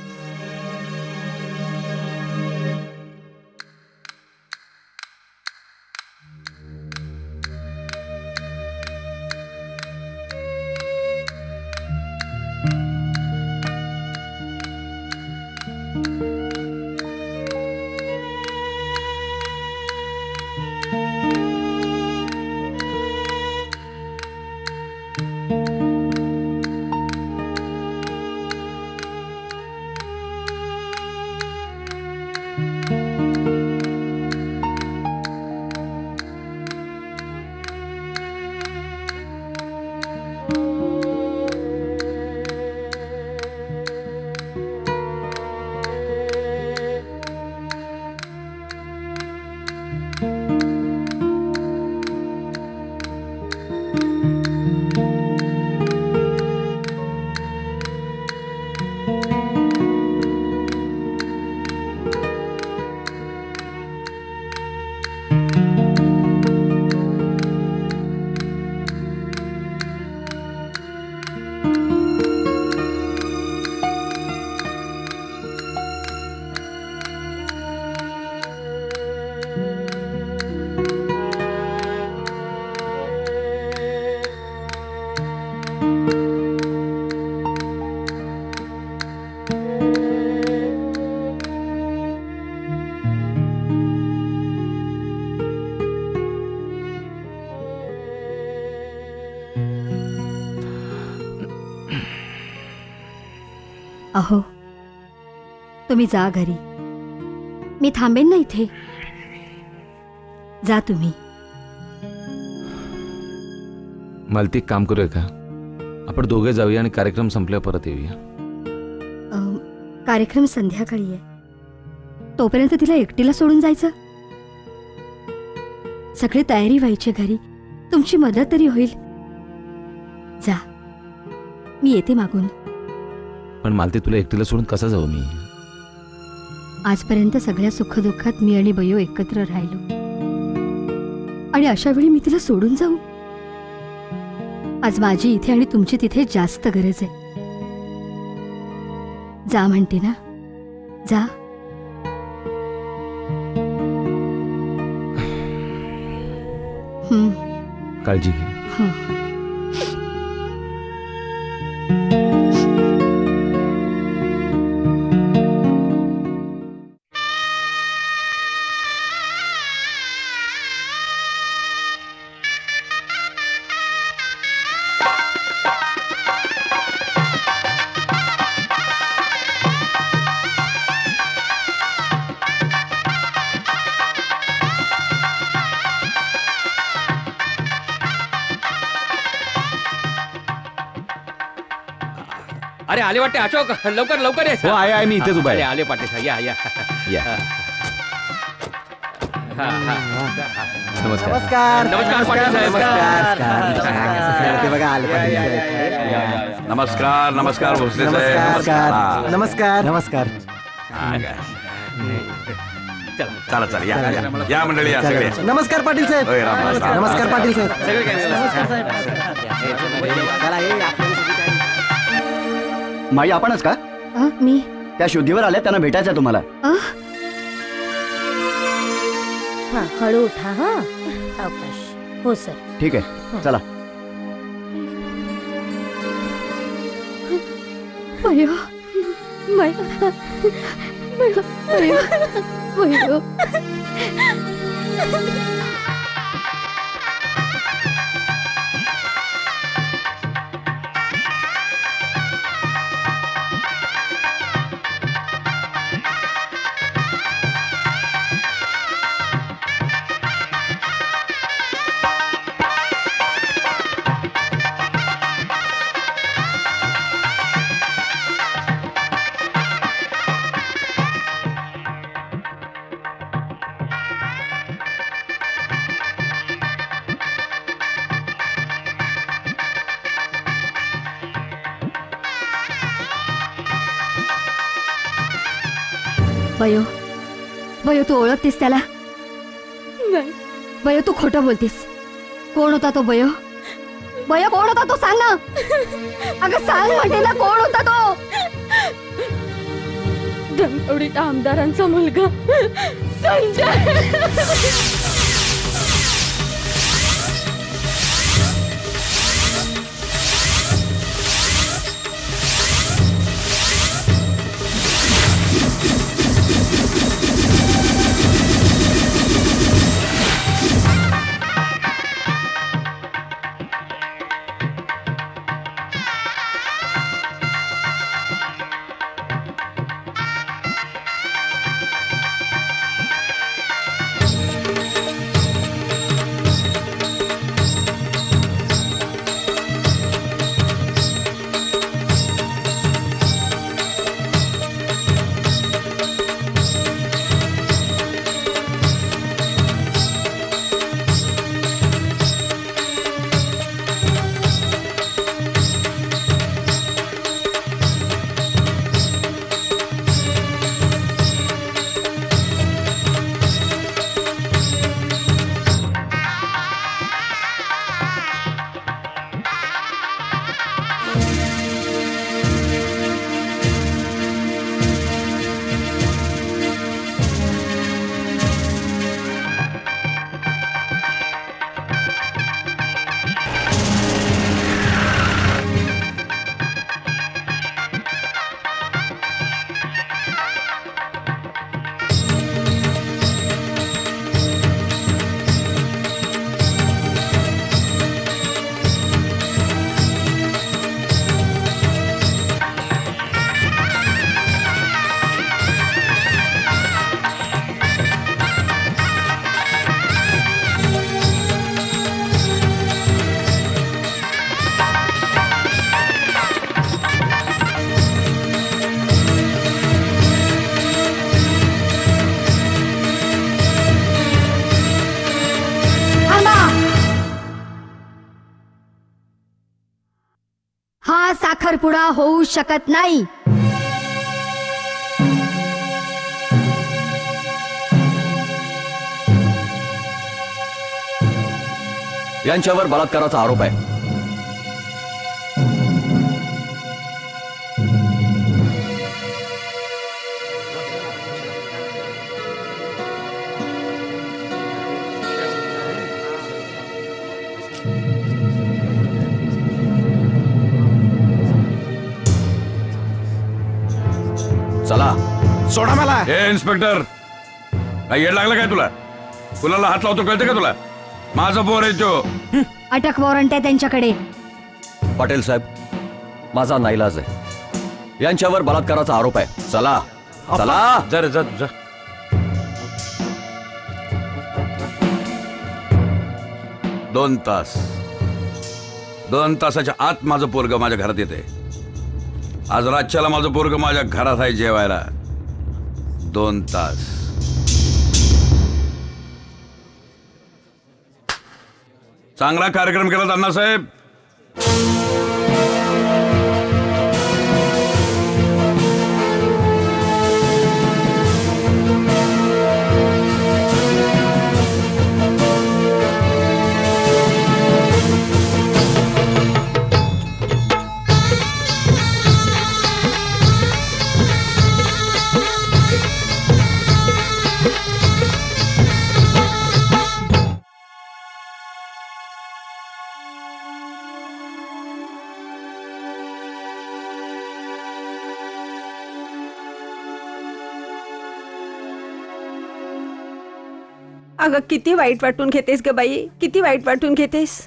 अहो तुम्ही जा घरी, मी थांबेन ना इथे. जा तुम्ही. मालती काम करूया का? आपण दोघे जाऊया आणि कार्यक्रम संपल्यावर परत येऊया. कार्यक्रम संध्याकाळी आहे, तोपर्यंत तिला एकटीला सोडून जायचं? सगळी तयारी व्हायची घरी, तुमची मदत तरी होईल. जा, मी येते मागून. पण मालती तुला एकटीला सोडून कसा जाऊ मी? आजपर्यंत सगळ्या सुखदुःखात मी आणि बयो एकत्र राहिलो, आणि अशा वेळी मी तिला सोडून जाऊ? आज माझी इथे आणि तुमची तिथे जास्त गरज आहे. जा म्हणते ना, जा. काळजी घे. अरे आले वाटते अशोक, लवकर लवकर ये. हो आहे मी इथेच उभा आहे. आले पाटील, या या या. नमस्कार नमस्कार पाटील साहेब. ते बघा आले पाटील साहेब. नमस्कार नमस्कार भोसले साहेब. नमस्कार नमस्कार. चला चला या मंडळी, या सगळे. नमस्कार पाटील साहेब. होय, राम राम. नमस्कार पाटील साहेब. माई आपणच का? मी. त्या शुद्धीवर आल्या, त्यांना भेटायचं तुम्हाला. हळू उठा. हा सावकाश. हो सर. ठीक आहे, चला. भयो भयो बयो बयो तू ओळखतेस त्याला? नाही. बयो तू खोटं बोलतेस. कोण होता तो बयो? बयो कोण होता तो सांग ना. अगं सांग म्हणते ना, कोण होता तो? धनकवडीत आमदारांचा मुलगा संजय. हा साखरपुडा होऊ शकत नाही. यांच्यावर बलात्काराचा आरोप आहे. चला सोडा मला. हे इन्स्पेक्टर, काय येड लागलं काय तुला? कुणाला हात लावतो कळते का तुला? माझा पोर आहे तो. अटक वॉरंट आहे त्यांच्याकडे. पाटील साहेब, माझा नाईलाज आहे. यांच्यावर बलात्काराचा आरोप आहे. चला चला. जर जा तुझा 2 तास 2 तासाच्या आत माझं पोरग माझ्या घरात येते. आज रातच्याला माझं पोरग माझ्या घरात आहे जेवायला. 2 तास. चांगला कार्यक्रम केला अण्णासाहेब. अगं किती वाईट वाटून घेतेस ग बाई, किती वाईट वाटून घेतेस.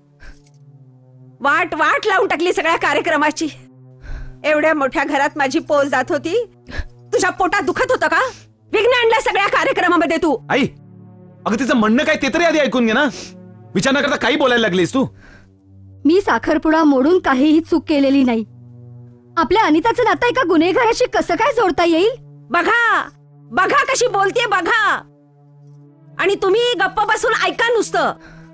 वाट वाट लावून टाकली सगळ्या कार्यक्रमाची. एवढ्या मोठ्या घरात माझी पोल जात होती, तुझ्या पोटात दुखत होतं का? विघ्न आणलं सगळ्या कार्यक्रमामध्ये तू. आई, अगं तिचं म्हणणं काय ते तरी आधी ऐकून घे ना. विचार न करता काही बोलायला लागलीस तू. मी साखरपुडा मोडून काहीही चूक केलेली नाही. आपल्या अनिताचं नातं एका गुन्हेगाराशी कसं काय जोडता येईल? बघा बघा कशी बोलतेय बघा. आणि तुम्ही गप्प बसून ऐका नुसतं.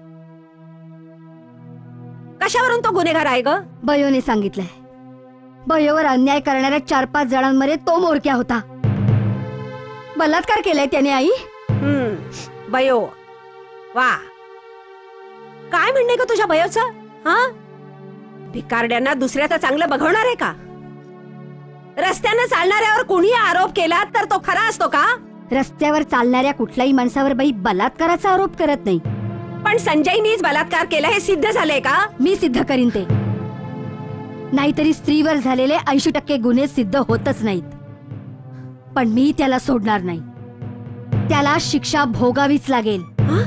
कशावरून तो गुन्हेगार आहे ग? बयोने सांगितलंय. बयोवर अन्याय करणाऱ्या 4-5 जणांमध्ये तो मोरक्या होता. बलात्कार केलाय त्याने. आई बयो, वा, काय म्हणणे ग तुझ्या बयोचं? भिकारड्यांना दुसऱ्याचं चांगलं बघवणार आहे का? रस्त्यानं चालणाऱ्यावर कोणी आरोप केला तर तो खरा असतो का? रस्त्यावर चालणाऱ्या कुठल्याही माणसावर बाई बलात्काराचा आरोप करत नाही. पण संजयनीच बलात्कार केला हे सिद्ध झालंय का? मी सिद्ध करीन ते. नाहीतरी स्त्रीवर झालेले 80% गुन्हे सिद्ध होतच नाहीत. पण मी त्याला सोडणार नाही. त्याला शिक्षा भोगावीच लागेल.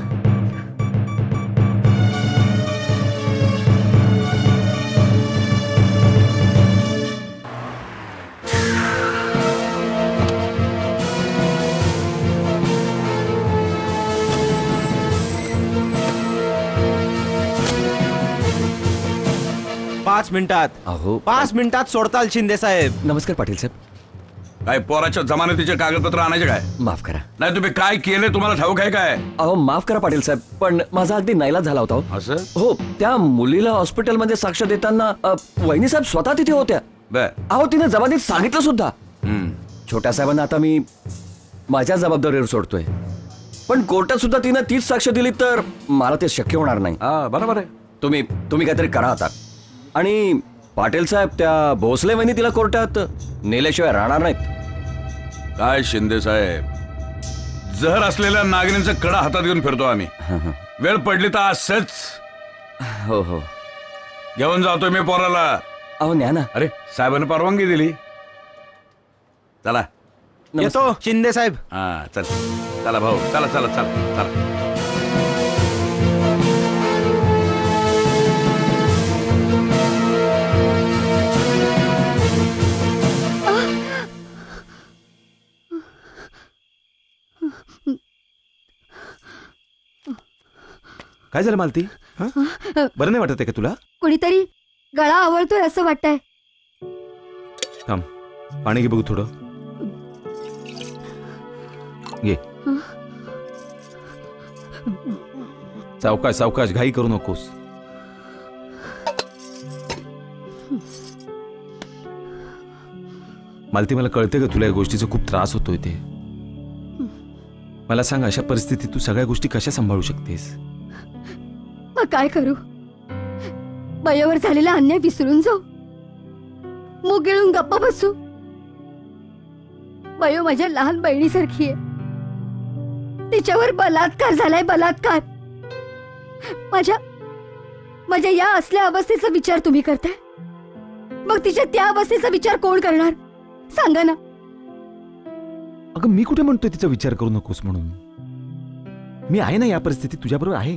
पाच मिनिटात. अहो 5 मिनिटात सोडताल शिंदे साहेब. नमस्कार पाटील साहेब. काय पोराच्या जमानतीचे कागदपत्र आणायचे काय? माफ करा. नाही तुम्ही काय केले तुम्हाला ठाऊक आहे काय? अहो माफ करा पाटील साहेब, पण माझा अगदी नाईलाज झाला होता. असं? हो, त्या मुलीला हॉस्पिटलमध्ये साक्ष देताना वहिनी साहेब स्वतः तिथे होत्या. अहो तिने जबानीत सांगितलं सुद्धा. छोट्या साहेबांना आता मी माझ्या जबाबदारीवर सोडतोय, पण कोर्टात सुद्धा तिने तीच साक्ष दिली तर मला ते शक्य होणार नाही. बरोबर आहे. तुम्ही काहीतरी करा आता. आणि पाटील साहेब, त्या भोसले वहिनी तिला कोर्टात नेल्याशिवाय राहणार नाहीत. काय शिंदे साहेब, जहर असलेल्या नागिनींचा कडा हातात घेऊन फिरतो आम्ही. वेळ पडली तर असंच. हो हो, घेऊन जातो मी पोराला. अहो न्या ना. अरे साहेबांनी परवानगी दिली. चला येतो शिंदे साहेब. चल चला भाऊ, चला चला चला चला. काय झालं मालती? बरं नाही वाटत आहे का तुला? कुणीतरी गळा आवळतोय असं वाटतंय. थांब, पाणी घे बघू थोडं. घे. सावकाश सावकाश, घाई करू नकोस. मालती, मला कळते का तुला या गोष्टीचा खूप त्रास होतोय ते. मला सांग, अशा परिस्थितीत तू सगळ्या गोष्टी कशा सांभाळू शकतेस? मग काय करू? बयावर झालेला अन्याय विसरून जाऊ? मुग गिळून गप्प बसू? बयो माझ्या लहान बहिणीसारखी आहे. तिच्यावर बलात्कार झालाय, बलात्कार. माझ्या या असल्या अवस्थेचा विचार तुम्ही करताय? मग तिच्या त्या अवस्थेचा विचार कोण करणार? सांगा ना. अगं मी कुठे म्हणतोय तिचा विचार करू नकोस म्हणून. मी आहे ना या परिस्थितीत, तुझ्याबरोबर आहे.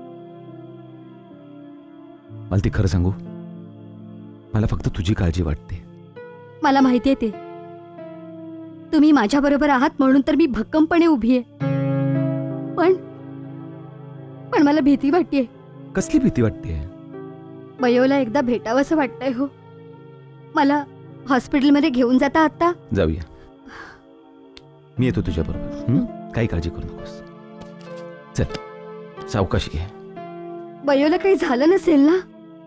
मला ती खरं सांगू, मला फक्त तुझी काळजी वाटते. मला माहिती आहे ते. तुम्ही माझ्या बरोबर आहात म्हणून तर मी भक्कमपणे उभी आहे. पण मला भीती वाटतेय. कसली भीती वाटते? बयोला एकदा भेटावंसं वाटतंय. हो, मला हॉस्पिटलमध्ये घेऊन जाता आता? जाऊया, मी येतो तुझ्या बरोबर. काही काळजी करू नकोस. चल, सावकाशी घे. बयोला काही झालं नसेल ना?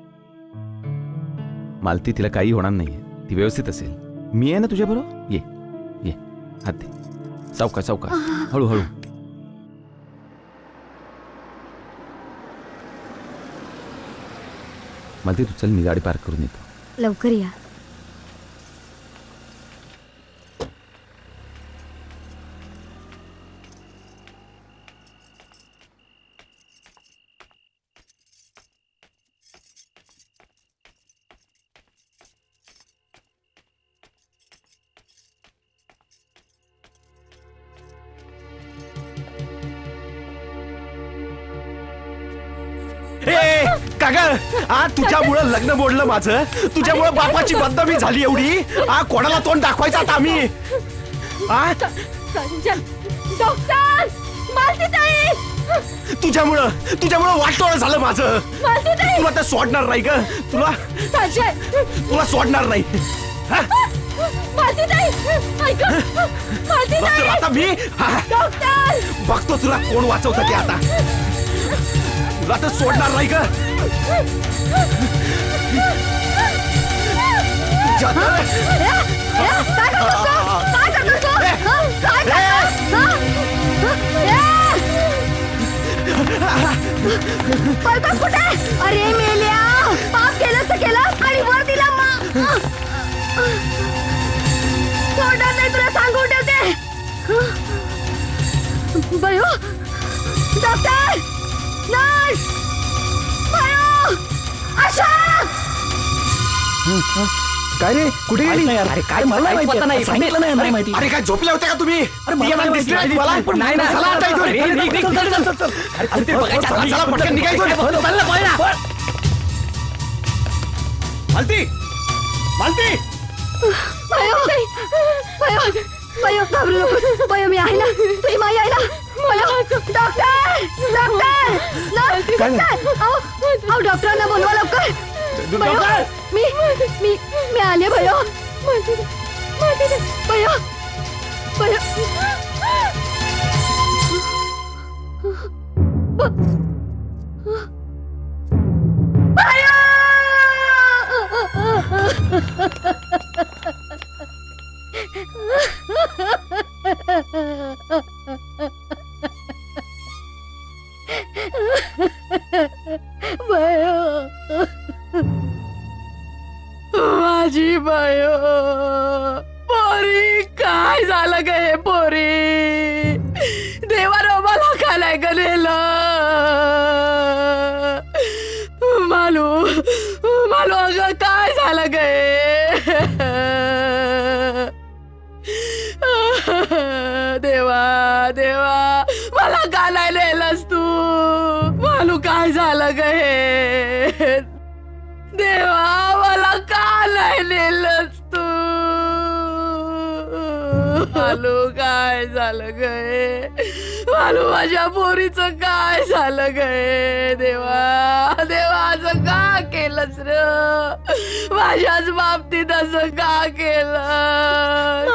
मालती, तिला काही होणार नाहीये. ती व्यवस्थित असेल. मी आहे ना तुझ्या बरोबर. ये ये, हात दे. सावकाश सावकाश, हळूहळू. मालती, तू चल, मी गाडी पार्क करून येतो. लवकर या. ए काका तुझ्यामुळं लग्न मोडलं माझं, तुझ्यामुळं बापाची बदनामी झाली एवढी. कोणाला तोंड दाखवायचं आता आम्ही? संजय डॉक्टर मालतीताई, तुझ्यामुळं वाटोळं झालं माझं. मालतीताई तुला तर सोडणार नाही ग, संजय तुला सोडणार नाही. मालतीताई ऐका, मालतीताई आता मी डॉक्टर बघतो तुला कोण वाचवतं ते. आता तुला तर सोडणार नाही ग. कुठे? अरे मेल्या, पाप केलं तर केलं आणि वर दिला सोडणार नाही तुला, सांगून ठेवते. बयो डॉक्टर, नर्स, बयो आशा. काय रे, कुठे गेली? अरे काय मला माहिती नाही, सांगितलं नाही माहिती. अरे काय झोपले होते का तुम्ही? दिसले नाही तुम्हाला? नाही चला आता इथून. चला पटकन निघायचं. मालती, मालती. बयो घाबरू नकोस. बयो मी आहे ना, तुझी माई आहे ना. बयो डॉक्टर, डॉक्टर, नर्स, अहो डॉक्टरांना बोलवा लवकर. बयो मी आले. बयो बयो बयो माझी बायो पोरी, काय झालं ग हे पोरी? देवानं मला खालाय ग नेलं. मालू मालू अगं काय झालं ग हे? देवा देवा मला का नाही नेलंस तू? मालू काय झालं ग हे? देवा मला का नाही नेलंस तू? मालू काय झालं गे? मालू माझ्या पोरीचं काय झालं गे? देवा देवा असं का केलंस र? माझ्याच बाबतीत असं का केलं?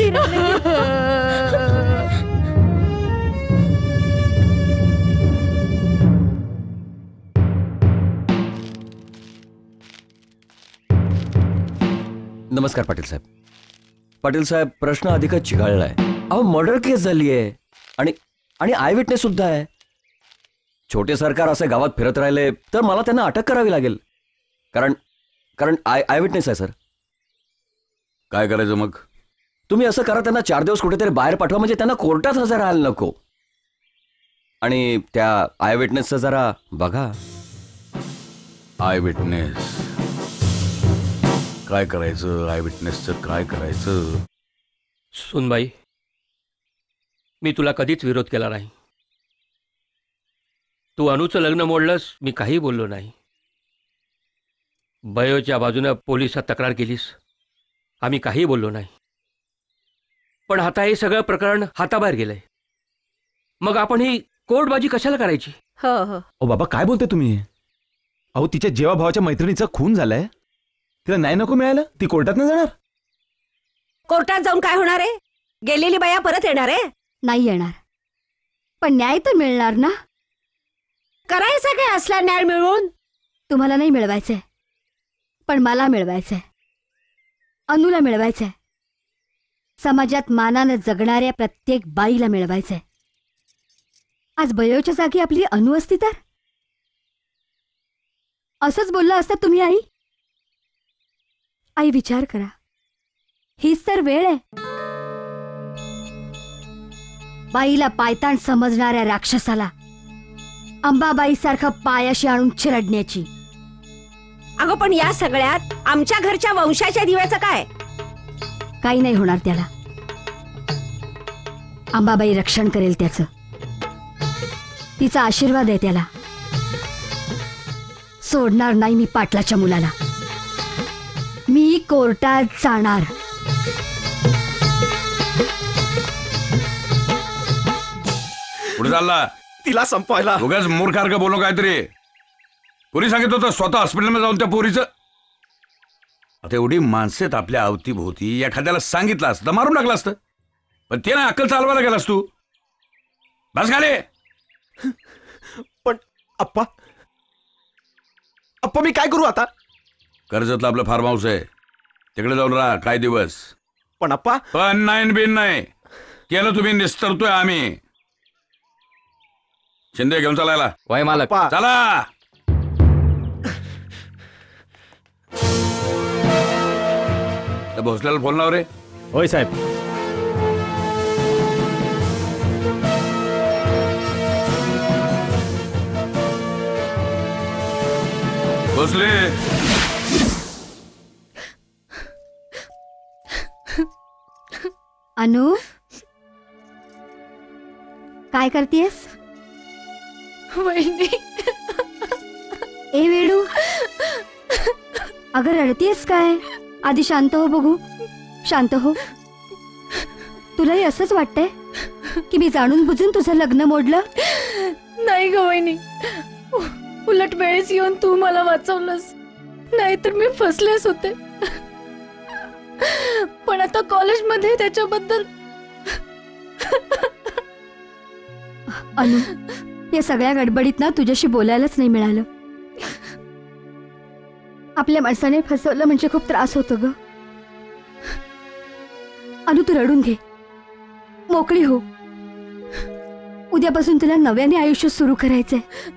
नमस्कार पाटील साहेब. पाटील साहेब, प्रश्न अधिकच चिघाळलाय. अहो मर्डर केस झाली आहे आणि आय विटनेस सुद्धा आहे. छोटे सरकार असे गावात फिरत राहिले तर मला त्यांना अटक करावी लागेल, कारण आय विटनेस आहे सर. काय करायचं मग? तुम्ही असं करा, त्यांना 4 दिवस कुठेतरी बाहेर पाठवा, म्हणजे त्यांना कोर्टात हजर राहायला नको. आणि त्या आय विटनेसचं जरा बघा. आय विटनेस काय करायचं? आय विटनेसचं काय करायचं? सुनबाई, मी तुला कधीच विरोध केला नाही. तू अनुचं लग्न मोडलंस, मी काही बोललो नाही. बयोच्या बाजूने पोलिसात तक्रार केलीस, आम्ही काही बोललो नाही. पण आता हे सगळं प्रकरण हाताबाहेर गेलंय, मग आपण ही कोर्टबाजी कशाला करायची? ओ बाबा, काय बोलते तुम्ही? अहो, तिच्या जेवा भावाच्या मैत्रिणीचा खून झालाय, तिला न्याय नको मिळायला, ती कोर्टात नाही जाणार? कोर्टात जाऊन काय होणार आहे? गेलेली बाया परत येणार आहे? नाही येणार, पण न्याय तर मिळणार ना. करायचा काय असला न्याय मिळवून? तुम्हाला नाही मिळवायचंय, पण मला मिळवायचंय, अनुला मिळवायचंय, समाजात मानानं जगणाऱ्या प्रत्येक बाईला मिळवायचंय. आज बयोच्या जागी आपली अनु असती तर असंच बोलला असता तुम्ही. आई आई विचार करा, हीच तर वेळ आहे बाईला पायताण समजणाऱ्या राक्षसाला अंबाबाई सारखं पायाशी आणून चिरडण्याची. अगं, पण या सगळ्यात आमच्या घरच्या वंशाच्या दिव्याचं काय? काही नाही होणार त्याला. अंबाबाई रक्षण करेल त्याचं, तिचा आशीर्वाद आहे त्याला. सोडणार नाही मी पाटलाच्या मुलाला. मी कोर्टात जाणार. पुढे चालला तिला संपवायला. उगाच मूर्खार्क बोलू काहीतरी. कोणी सांगितलं होतं स्वतः हॉस्पिटलमध्ये जाऊन त्या पोरीचं? आता एवढी माणसं आहेत आपल्या अवतीभोवती, एखाद्याला सांगितलं असतं तर मारून टाकलं असतं. पण ते ना अक्कल चालवायला गेलास तू. बस खाली. पण अप्पा अप्पा मी काय करू आता? कर्जतला आपलं फार्म हाऊस आहे, तिकडे जाऊन राहा काही दिवस. पण अप्पा. पण नाही बिन नाही केलं तुम्ही निस्तरतोय आम्ही. शिंदे घेऊन चालायला. वय मालक. चला. भोसल्याला फोन लाव रे. होय साहेब. भोसले. अनु काय करतेस? वहिनी. ए वेडू, अगं रडतीयस काय? आधी शांत हो बघू. शांत हो. तुलाही असंच वाटतंय की मी जाणून बुजून तुझं लग्न मोडलं? नाही ग वहिनी, उलट वेळेस येऊन तू मला वाचवलंस, नाहीतर मी फसलेच होते. पण आता कॉलेजमध्ये त्याच्याबद्दल. अनु, या सगळ्या गडबडीत ना तुझ्याशी बोलायलाच नाही मिळालं. आपल्या माणसाने फसवलं म्हणजे खूप त्रास होतो ग. अनु तू रडून घे, मोकळी हो. उद्यापासून तुला नव्याने आयुष्य सुरू करायचंय.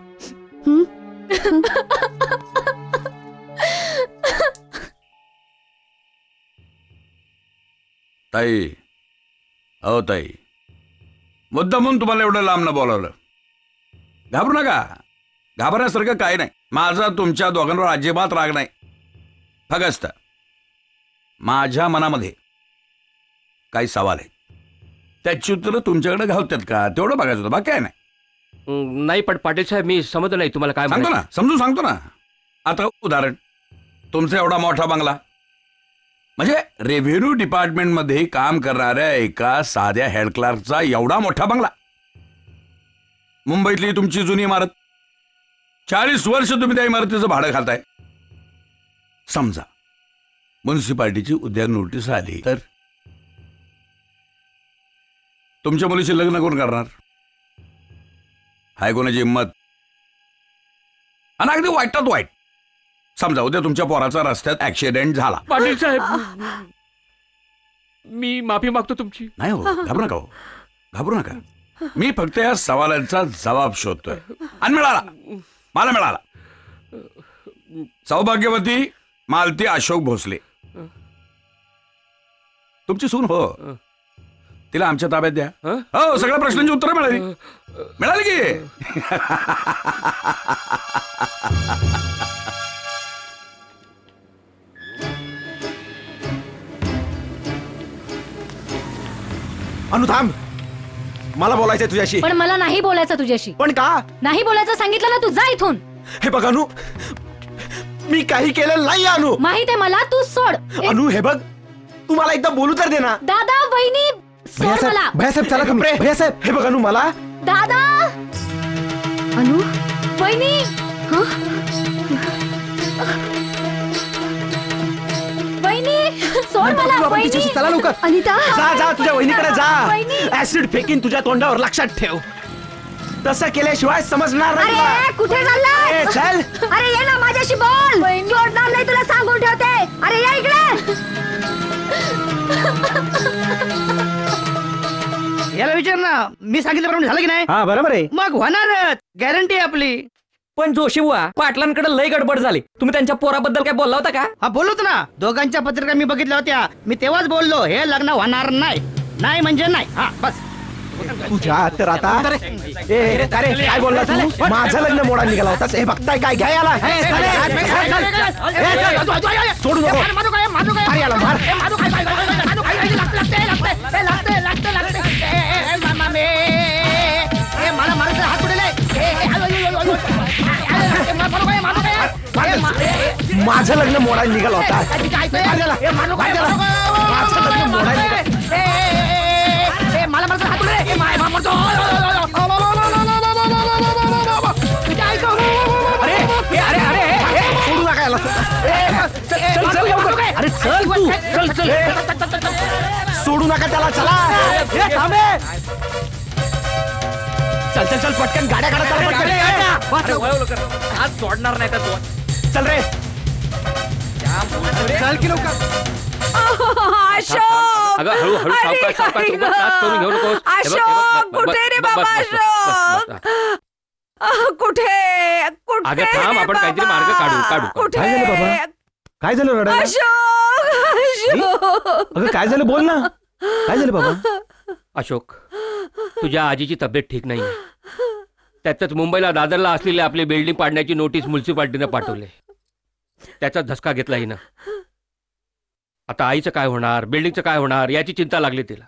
ताई, हो ताई, मुद्दामून तुम्हाला एवढं लांब न बोलावलं. घाबरू नका. घाबरण्यासारखं काही नाही. माझा तुमच्या दोघांवर अजिबात राग नाही. फक्त माझ्या मनामध्ये काही सवाल आहेत, त्याची उत्तरं तुमच्याकडे घालतात का तेवढं बघायचं होतं, बाकी काय नाही. नाही पण पाटील साहेब मी समजतो नाही तुम्हाला काय सांगतो ना, समजून सांगतो ना. आता उदाहरण, तुमचा एवढा मोठा बंगला, म्हणजे रेव्हेन्यू डिपार्टमेंटमध्ये काम करणाऱ्या एका साध्या हेड क्लार्कचा एवढा मोठा बंगला. मुंबईतली तुमची जुनी इमारत, 40 वर्ष तुम्ही त्या इमारतीचं भाडं खाताय. समजा म्युन्सिपाल्टीची उद्या नोटीस आली तर तुमच्या मुलीशी लग्न कोण करणार? हाय कोणाची हिंमत? आणि अगदी वाईटात वाईट, समजा उद्या तुमच्या पोराचा रस्त्यात ऍक्सिडेंट झाला. पाटील साहेब मी माफी मागतो तुमची. नाही हो, घाबरू नका हो, घाबरू नका. मी फक्त या सवालांचा जबाब शोधतोय आणि मिळाला, मला मिळाला. सौभाग्यवती मालती अशोक भोसले, तुमची सून हो. तिला आमच्या ताब्यात द्या. हो, सगळ्या प्रश्नांची उत्तरं मिळाली. मिळाली की? अनु थांब, मला बोलायचंय तुझ्याशी. पण मला नाही बोलायचं तुझ्याशी. पण का नाही बोलायचं सांगितलं ना, तू जा इथून. हे बघ अनु, मी काही केलेलं नाही. अनु माहित आहे मला, तू सोड. अनु हे बघ, तू मला एकदा बोलू तर दे ना. दादा वहिनी सोड मला. भैयासाहेब चला तुम्ही. भैयासाहेब हे बघ अनु, मला. दादा अनु वहिनी. वहिनी सोड मला. वहिनी चला लवकर. अनिता जा जा, तुझ्या वहिनीकडे जा. वहिनी. ऍसिड फेकीन तुझ्या तोंडावर, लक्षात ठेव. तसं केल्याशिवाय समजणार नाही तुला. अरे कुठे चाललाय? ए, चल. अरे ये ना माझ्याशी बोल. सोडणार नाही तुला, सांगून ठेवते. अरे या इकडे. याला विचार ना, मी सांगितल्याप्रमाणे झालं की नाही? हा बरोबर आहे. मग होणारच, गॅरंटी आहे आपली. पण जोशी बुवा, पाटलांकडे लय गडबड झाली. तुम्ही त्यांच्या पोराबद्दल काय बोलला होता का? हा बोललो होतो ना, दोघांच्या पत्रिका मी बघितल्या होत्या. मी तेव्हाच बोललो हे लग्न होणार नाही. नाही म्हणजे नाही. हा बस. तुझ्या तर आता ए, अरे काय बोलला तू? माझं लग्न मोडा निघाला होतास. हे बघताय काय घ्या याला. सोडू नको. अरे याला मार. मला मारायचं हात पुढे माझं लग्न मोडायला निघाला होता. बाहेर झाला. बाहेर झाला. माझं लग्न मोडायला निघाला. मला मारतो हात रे. अरे अरे अरे सोडू नका याला. चल चल लवकर. अरे चल तू. चल चल. सोडू नका त्याला. चला. थांबे. चल चल चल पटकन गाड्या काढा. चला पटकन. आज सोडणार नाही तर तो. चल रे. चल की लवकर. अशोक अगं हळूहळू सावकाश सावकाश उगाच त्रास करून घेऊ नकोस. हे बघ, हे बघ, अशोक बस, कुठे रे बस, बाबा बस, बस, बस, बस, बस. अशोक कुठे कुठे अगं थांब, रे आपण काहीतरी बाबा? मार्ग काढू. कुठे काय झालं बाबा? काय झालं रडायला? अशोक अशोक अगं काय झालं बोल ना. काय झालं बाबा? अशोक, तुझ्या आजीची तब्येत ठीक नाहीये. त्यातच मुंबईला दादरला असलेली आपली बिल्डिंग पाडण्याची नोटीस म्युन्सिपाल्टीनं पाठवले. त्याचा धसका घेतला हिनं. आता आईचं काय होणार, बिल्डिंगचं काय होणार याची चिंता लागली तिला.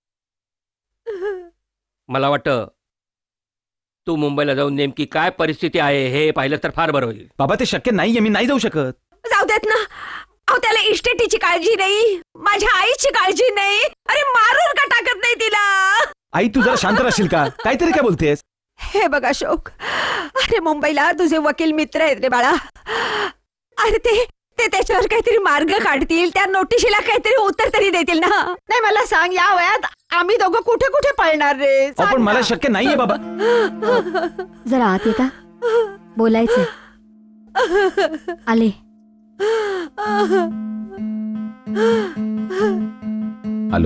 मला वाटतं तू मुंबईला जाऊन नेमकी काय परिस्थिती आहे हे पाहिलं तर फार बरं होईल. बाबा ते शक्य नाहीये. मी नाही जाऊ शकत. जाऊ देत ना. अहो त्याला इस्टेटीची काळजी नाही, माझ्या आईची काळजी नाही. अरे मारून का टाकत नाही तिला? आई तू जरा शांत राहशील का? काहीतरी काय बोलतेस? हे बघ अशोक, अरे मुंबईला तुझे वकील मित्र आहेत रे बाळा. अरे ते त्याच्यावर काहीतरी मार्ग काढतील, त्या नोटिशीला काहीतरी उत्तर तरी देतील ना. नाही मला सांग, या वयात आम्ही दोघं कुठे कुठे पळणार रे? पण मला शक्य नाहीये बाबा. जरा आत येता, बोलायचंय. आले. आलो.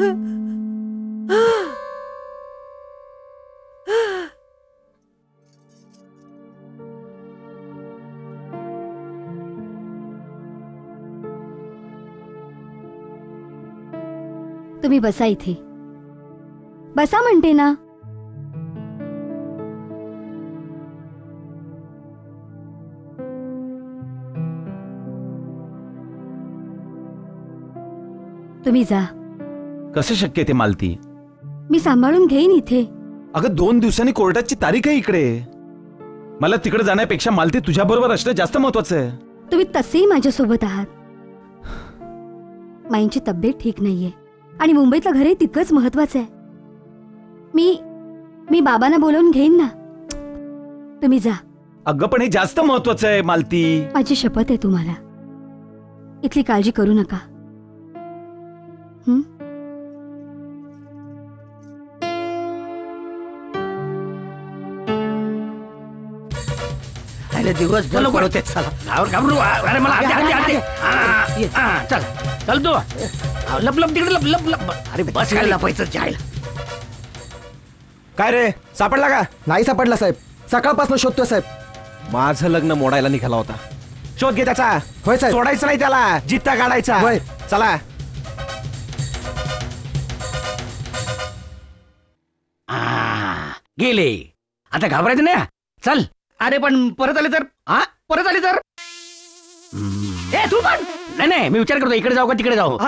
तुम्ही बसा इथे. बसा म्हणते ना. तुम्ही जा. कसं शक्य आहे ते मालती? मी सांभाळून घेईन इथे. अगं 2 दिवसांनी कोर्टाची तारीख आहे इकडे. मला तिकडे जाण्यापेक्षा मालती तुझ्या बरोबर असणं जास्त महत्वाचं आहे. तुम्ही तसेही माझ्यासोबत आहात. माईंची तब्येत ठीक नाहीये आणि मुंबईतलं घरही तितकंच महत्वाचं आहे. मी बाबांना बोलवून घेईन ना. तुम्ही जा. अगं पण हे जास्त महत्वाचं आहे मालती. माझी शपथ आहे तुम्हाला. इथली काळजी करू नका. दिवस घाबरते. घाबरू. अरे मला चल चल तू लप लप तिकडे लप लप लप. अरे बस लपायचं जायला. काय रे सापडला का? नाही सापडला साहेब. सकाळपासून शोधतोय साहेब. माझं लग्न मोडायला निघाला होता. शोध घे त्याचा. होय साहेब. सोडायचं नाही त्याला. जित्ता काढायचा. होय. चला. गेले. आता घाबरायचं नाही. चल. अरे पण परत आले तर? परत आले तर? ए तू पण. नाही मी विचार करतो इकडे जाऊ का तिकडे जाऊ.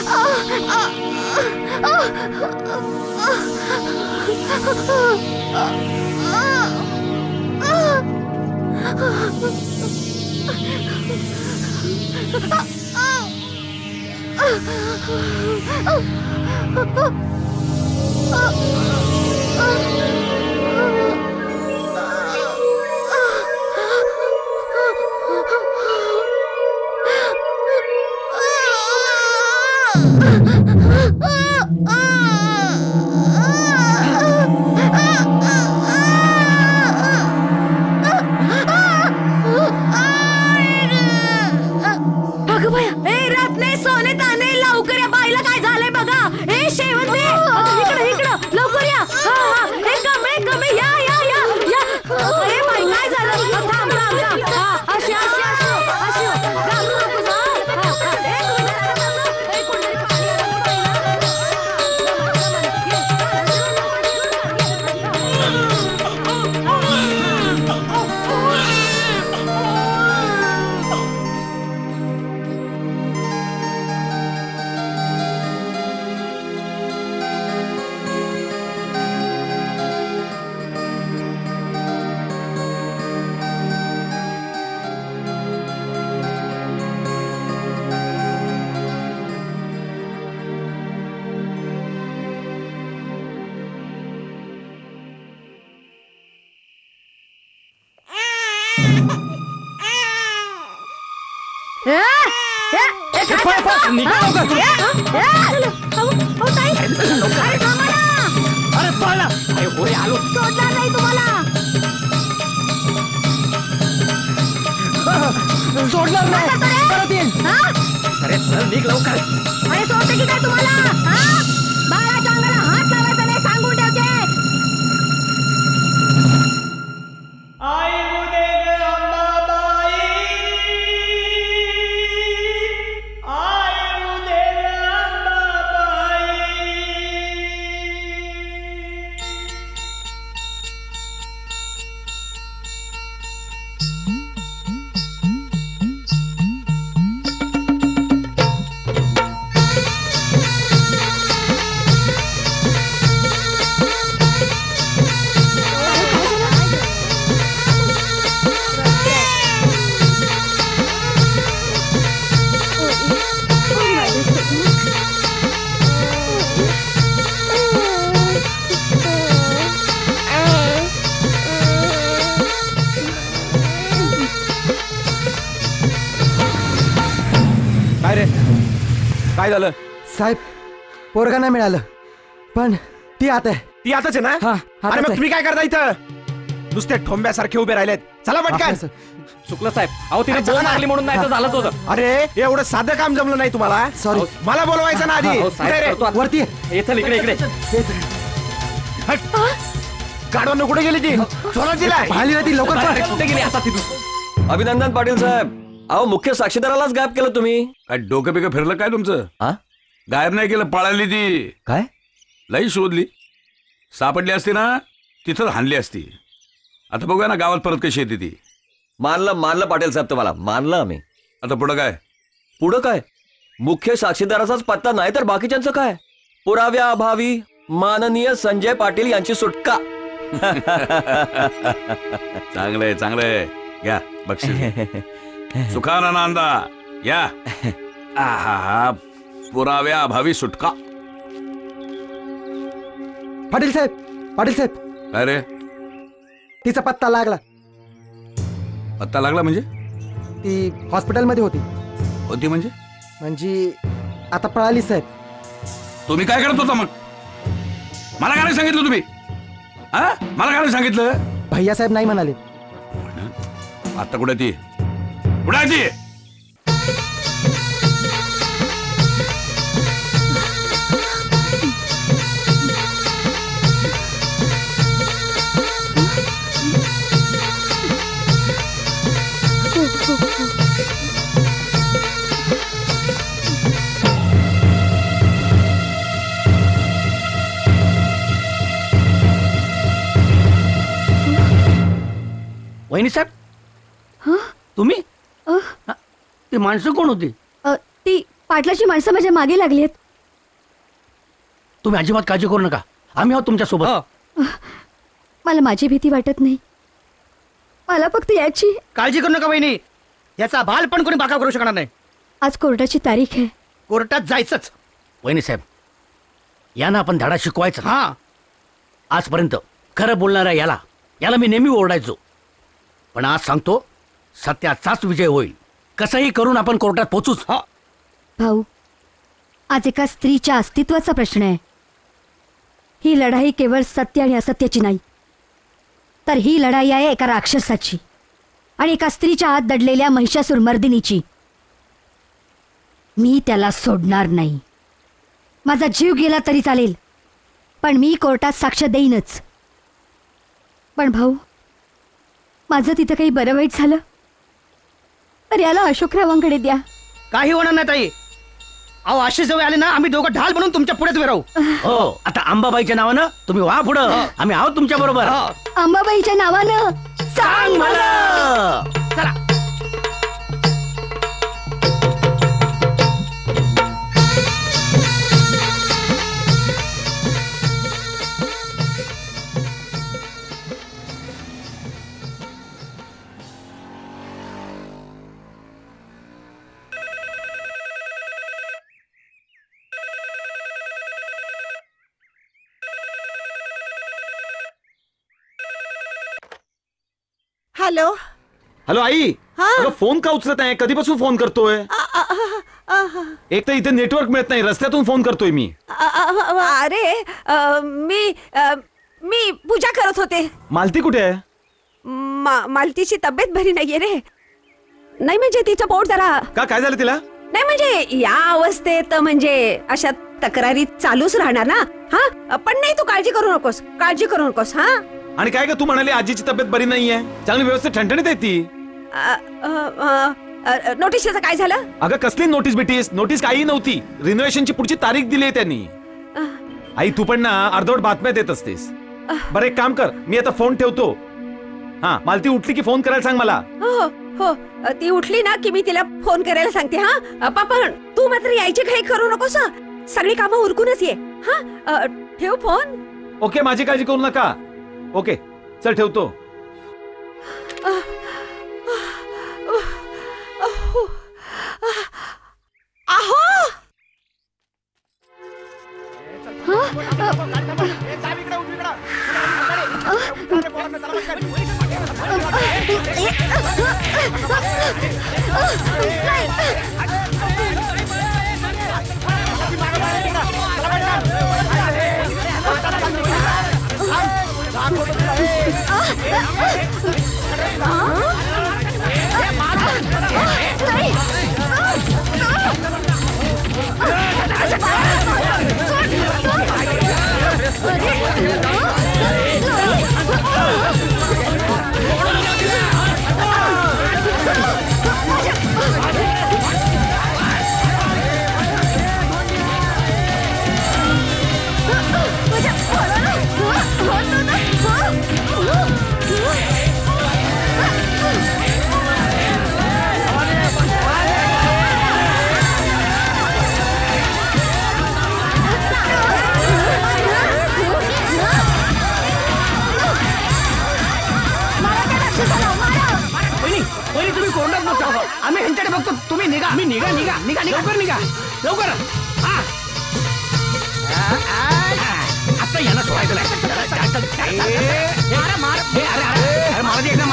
अगं बाया, ए रत्ने सोने ताने लवकर या, बाईला काय झालंय बघा. ए शेवंते, इकडं लवकर या. ए कमे या या या या. अरे बाई काय झालं? थांब. अशी घाबरू नकोस, हा. एक मिनिट, ए, कोणतरी पाणी आणा अरे पळला. अरे होय आलो. सोडणार नाही तुम्हाला. सोडणार नाही. परत येईन. अरे चल निघ लवकर. अरे सोडते की काय तुम्हाला? बाळाच्या अंगाला हात लावायचा नाही, सांगून ठेवते. काय झालं साहेब? पोरगा नाही मिळालं, पण ती आता आहे. ती आताच आहे ना? अरे मग तुम्ही काय करता इथं? नुसते ठोंब्यासारखे उभे राहिलेत. चला पटकन. चुकलं साहेब. अहो तिने बोल मारली म्हणून नाही तर झालंच होतं. अरे एवढं साधं काम जमलं नाही तुम्हाला? सॉरी. मला बोलवायचं ना आधी. वरती इकडे गाडवानं कुठे गेली ती? चोरात दिला. कुठे गेली आता तिथून? अभिनंदन पाटील साहेब. अहो मुख्य साक्षीदारालाच गायब केलं तुम्ही. काय डोकं बिकं फिरलं काय तुमचं? गायब नाही केलं, पळाली ती. काय? लई शोधली, सापडली असती ना तिथं हाणली असती. आता बघूया ना गावात परत कशी येते ती. मानलं पाटील साहेब, तुम्हाला मानलं आम्ही. आता पुढं काय? मुख्य साक्षीदाराचाच पत्ता नाही तर बाकीच्यांचं काय? पुराव्याअभावी माननीय संजय पाटील यांची सुटका. चांगलंय. घ्या बक्षीस. सुखाना नांदा या. आहा, पुराव्याअभावी सुटका. पाटील साहेब काय रे? तिचा पत्ता लागला. पत्ता लागला म्हणजे? ती हॉस्पिटलमध्ये होती म्हणजे आता पळाली साहेब. तुम्ही काय करत होता मग? मला काय नाही सांगितलं तुम्ही? मला काय नाही सांगितलं? भैया साहेब नाही म्हणाले. आता कुठे ती? कुठे आहे ती? वहिनी साहेब, तुम्ही? ती माणसं कोण होती? पाटलाची माणसं माझ्या मागे लागली आहेत. तुम्ही अजिबात काळजी करू नका, आम्ही आहोत तुमच्या सोबत. मला माझी भीती वाटत नाही, मला फक्त याची. काळजी करू नका बहिणी, याचा बाल पण कोणी बाका करू शकणार नाही. आज कोर्टाची तारीख आहे, कोर्टात जायचंच. वहिनी साहेब, यांना आपण धडा शिकवायचा. हा, आजपर्यंत खरं बोलणाऱ्या याला मी नेहमी ओरडायचो, पण आज सांगतो सत्याचाच विजय होईल. कसंही करून आपण कोर्टात पोहोचूच. भाऊ, आज एका स्त्रीच्या अस्तित्वाचा प्रश्न आहे. ही लढाई केवळ सत्य आणि असत्याची नाही, तर ही लढाई आहे एका राक्षसाची आणि एका स्त्रीच्या आत दडलेल्या महिषासूर मर्दिनीची. मी त्याला सोडणार नाही. माझा जीव गेला तरी चालेल, पण मी कोर्टात साक्ष देईनच. पण भाऊ, माझं तिथं काही बरं वाईट झालं तर याला अशोकरावांकडे द्या. काही होणार नाही ताई. अहो, आशिष जवळ आले ना, आम्ही दोघं ढाल म्हणून तुमच्या पुढे उभे राहू. हो, आता अंबाबाईच्या नावानं तुम्ही वा पुढं, आम्ही आहोत तुमच्या बरोबर. अंबाबाईच्या नावानं सांग मला. चला. हॅलो हॅलो आई, अगं फोन का उचलत नाही? कधीपासून फोन करतोय? एक तर इथे नेटवर्क मिळत नाही, रस्त्यातून फोन करतोय मी. अरे मी पूजा करत होते. मालती कुठे आहे? मालतीची तब्येत बरी नाहीये रे. नाही म्हणजे तिचं पोट जरा. काय झालं तिला? नाही म्हणजे या अवस्थेत म्हणजे अशा तक्रारी चालूच राहणार ना. हा, पण नाही, तू काळजी करू नकोस. हा. आणि काय का तू म्हणाली आजीची तब्येत बरी नाहीये, चांगली व्यवस्थित ठणठणीत आहे ती. नोटीसचं काय झालं? अगं कसली नोटीस बिटीस? नोटीस काही नव्हती. रिनोव्हेशनची पुढची तारीख दिली आहे त्यांनी. आई तू पण ना अर्धवट बातम्या देत असतेस. बरं एक काम कर, मी आता फोन ठेवतो. हा, मालती उठली की फोन करायला सांग मला. हो, ती उठली ना की मी तिला फोन करायला सांगते. हा पापा, तू मात्र यायची घाई करू नकोस. सगळी कामं उरकूनच ये. हा, ठेव फोन. ओके, माझी काळजी करू नका. ओके, चल ठेवतो. आहो, आम्ही ह्यांच्याकडे बघतो, तुम्ही निघा. निघा लवकर निघा, लवकर. आता यांना सोडायचं नाही. महाराज एकदा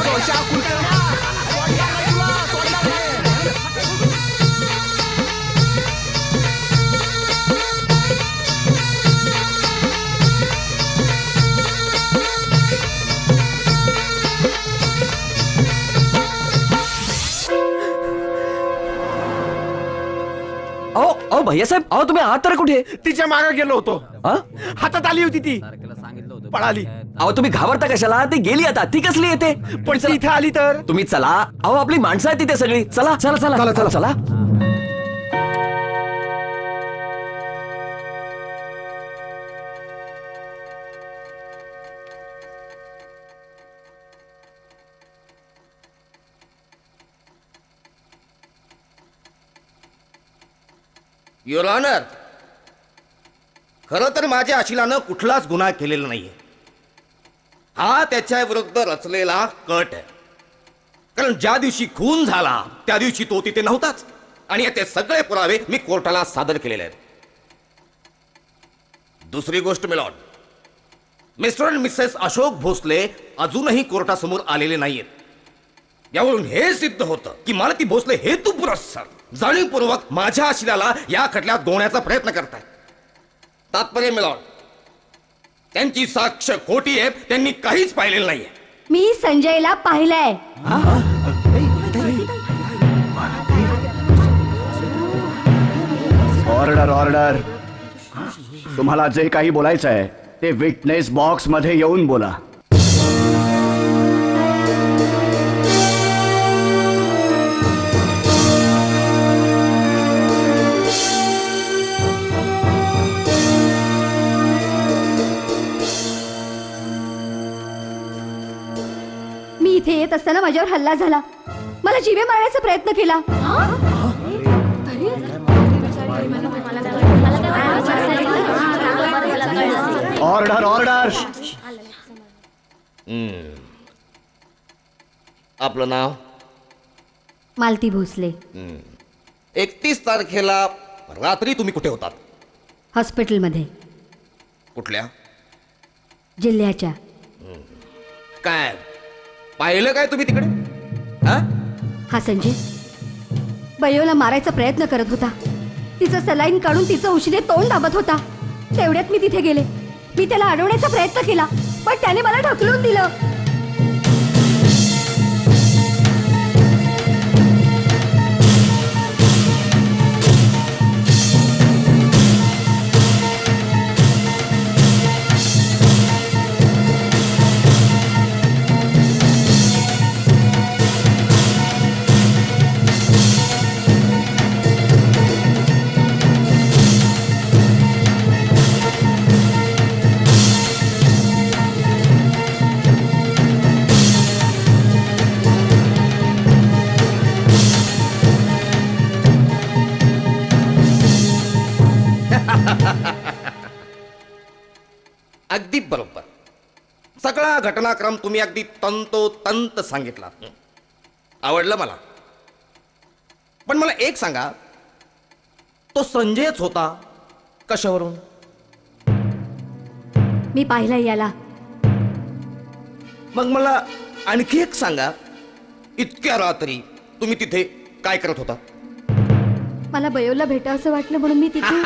अहो भैयासाहेब, अहो तुम्ही आहात तर कुठे? तिच्या मागे गेलो होतो. हातात आली होती ती, पळाली. अहो तुम्ही घाबरता कशाला? ती गेली आता, ती कसली येते? पण ती इथे आली तर? तुम्ही चला. अहो आपली माणसं आहेत तिथे सगळी. चला चला चला चला चला चला. युअर ऑनर, खरं तर माझ्या आशिलानं कुठलाच गुन्हा केलेला नाहीये. हा त्याच्या विरुद्ध रचलेला कट आहे. कारण ज्या दिवशी खून झाला त्या दिवशी तो तिथे नव्हताच आणि याचे सगळे पुरावे मी कोर्टाला सादर केलेले आहेत. दुसरी गोष्ट milord, mister and missus Ashok Bhosale अजूनही कोर्टासमोर आलेले नाहीयेत. यावरून हे सिद्ध होतं की मालती भोसले हेतुपुरस्सर जाणीवपूर्वक माझ्या आशिलाला या खटल्यात गोवण्याचा प्रयत्न करतायत. तात्पर्य मिलॉर्ड, त्यांची साक्ष खोटी आहे. त्यांनी काहीच पाहिलेलं नाहीये. मी संजयला पाहिलंय. Order order. तुम्हाला जे काही बोलायचं आहे ते विटनेस बॉक्स मध्ये येऊन बोला. मी इथे येत असताना माझ्यावर हल्ला झाला. मला जीवे मारण्याचा प्रयत्न केला. Order order. आपलं नाव? मालती भोसले. 31 तारखेला रात्री तुम्ही कुठे होतात? हॉस्पिटलमध्ये. कुठल्या जिल्ह्याच्या. काय पाहिलं काय तुम्ही तिकडे? हा संजय बयोला मारायचा प्रयत्न करत होता. तिचं सलाईन काढून तिचं उशिरे तोंड दाबत होता. तेवढ्यात मी तिथे गेले. मी त्याला अडवण्याचा प्रयत्न केला पण त्याने मला ढकलून दिलं. अगदी बरोबर. सगळा घटनाक्रम तुम्ही अगदी तंतोतंत सांगितला. आवडलं मला. पण मला एक सांगा, तो संजयच होता कशावरून? मी पाहिला याला. मग मला आणखी एक सांगा, इतक्या रात्री तुम्ही तिथे काय करत होता? मला बयोला भेटावंसं वाटलं म्हणून मी तिथे.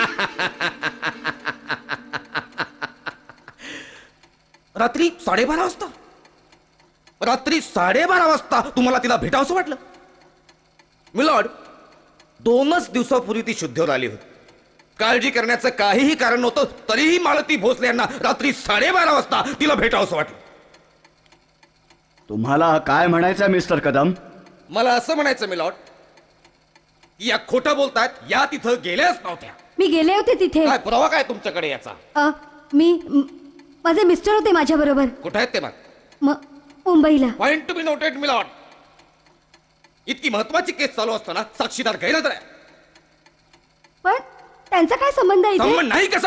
रात्री 12:30 वाजता? रात्री 12:30 वाजता तुम्हाला तिला भेटावंसं वाटलं? मिलॉर्ड, 2च दिवसापूर्वी ती शुद्धीवर आली होती. काळजी करण्याचं काहीही कारण नव्हतं तरीही मालती भोसले यांना रात्री 12:30 वाजता तिला भेटावंसं वाटलं. तुम्हाला काय म्हणायचं मिस्टर कदम? मला असं म्हणायचं मिलॉर्ड, की या खोटं बोलतात. या तिथं गेल्याच नव्हत्या. मी गेले होते तिथे. काय पुरावा काय तुमच्याकडे याचा? माझे मिस्टर होते माझ्या बरोबर. कुठे आहेत ते? मग मुंबईला. Point to be noted milord. इतकी महत्वाची केस चालू असताना साक्षीदार गैरहजर आहे. पण त्यांचा काय संबंध आहे? संबंध नाही कसा?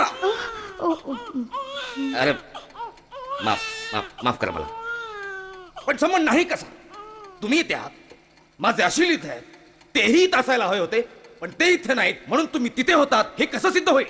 अरे माफ करा मला, पण संबंध नाही कसा? तुम्ही त्या माझे अशील इथे आहेत, तेही इथं असायला हवे होते पण ते इथे नाहीत म्हणून तुम्ही तिथे होतात हे कसं सिद्ध होईल?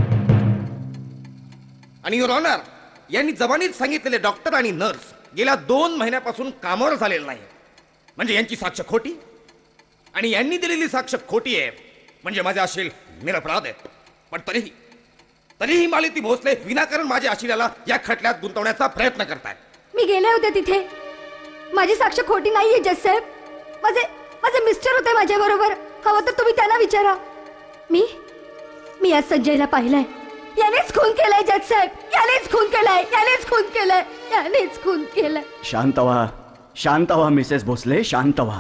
आणि युअर ऑनर, यांनी जबानीत सांगितलेले डॉक्टर आणि नर्स गेल्या 2 महिन्यापासून कामावर झालेले नाही. म्हणजे यांची साक्ष खोटी आणि यांनी दिलेली साक्ष खोटी आहे म्हणजे माझे अशील निरपराध आहे. पण तरीही मालती भोसले विनाकारण माझ्या आशिलाला या खटल्यात गुंतवण्याचा प्रयत्न करतायत. मी गेले होते तिथे. माझी साक्ष खोटी नाहीये जज साहेब. माझे मिस्टर होते माझ्या बरोबर. हवं तर तुम्ही त्यांना विचारा. मी आज संजयला पाहिलंय. यानेच खून केलाय जज साहेब. यानेच खून केलाय. यानेच खून केलाय. यानेच खून केलाय. शांत व्हा, शांत व्हा मिसेस भोसले, शांत व्हा.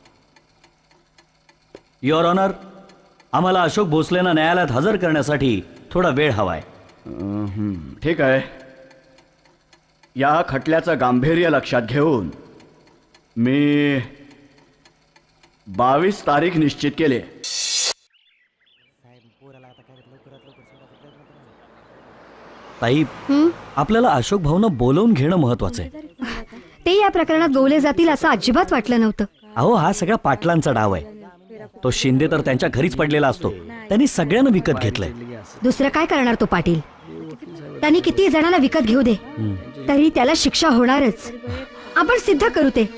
युअर ऑनर, आम्हाला अशोक भोसलेंना न्यायालयात हजर करण्यासाठी थोडा वेळ हवाय. ठीक आहे. या खटल्याचं गांभीर्य लक्षात घेऊन मी 22 तारीख निश्चित केली. ताई आपल्याला अशोक भाऊनं बोलवून घेणं महत्वाचं आहे. ते या प्रकरणात गोवले जातील असं अजिबात वाटलं नव्हतं. अहो हा सगळा पाटलांचा डाव आहे. तो शिंदे तर त्यांच्या घरीच पडलेला असतो. त्यांनी सगळ्यांना विकत घेतलंय. दुसरं काय करणार तो पाटील? त्यांनी किती जणांना विकत घेऊ दे तरी त्याला शिक्षा होणारच. आपण सिद्ध करू ते.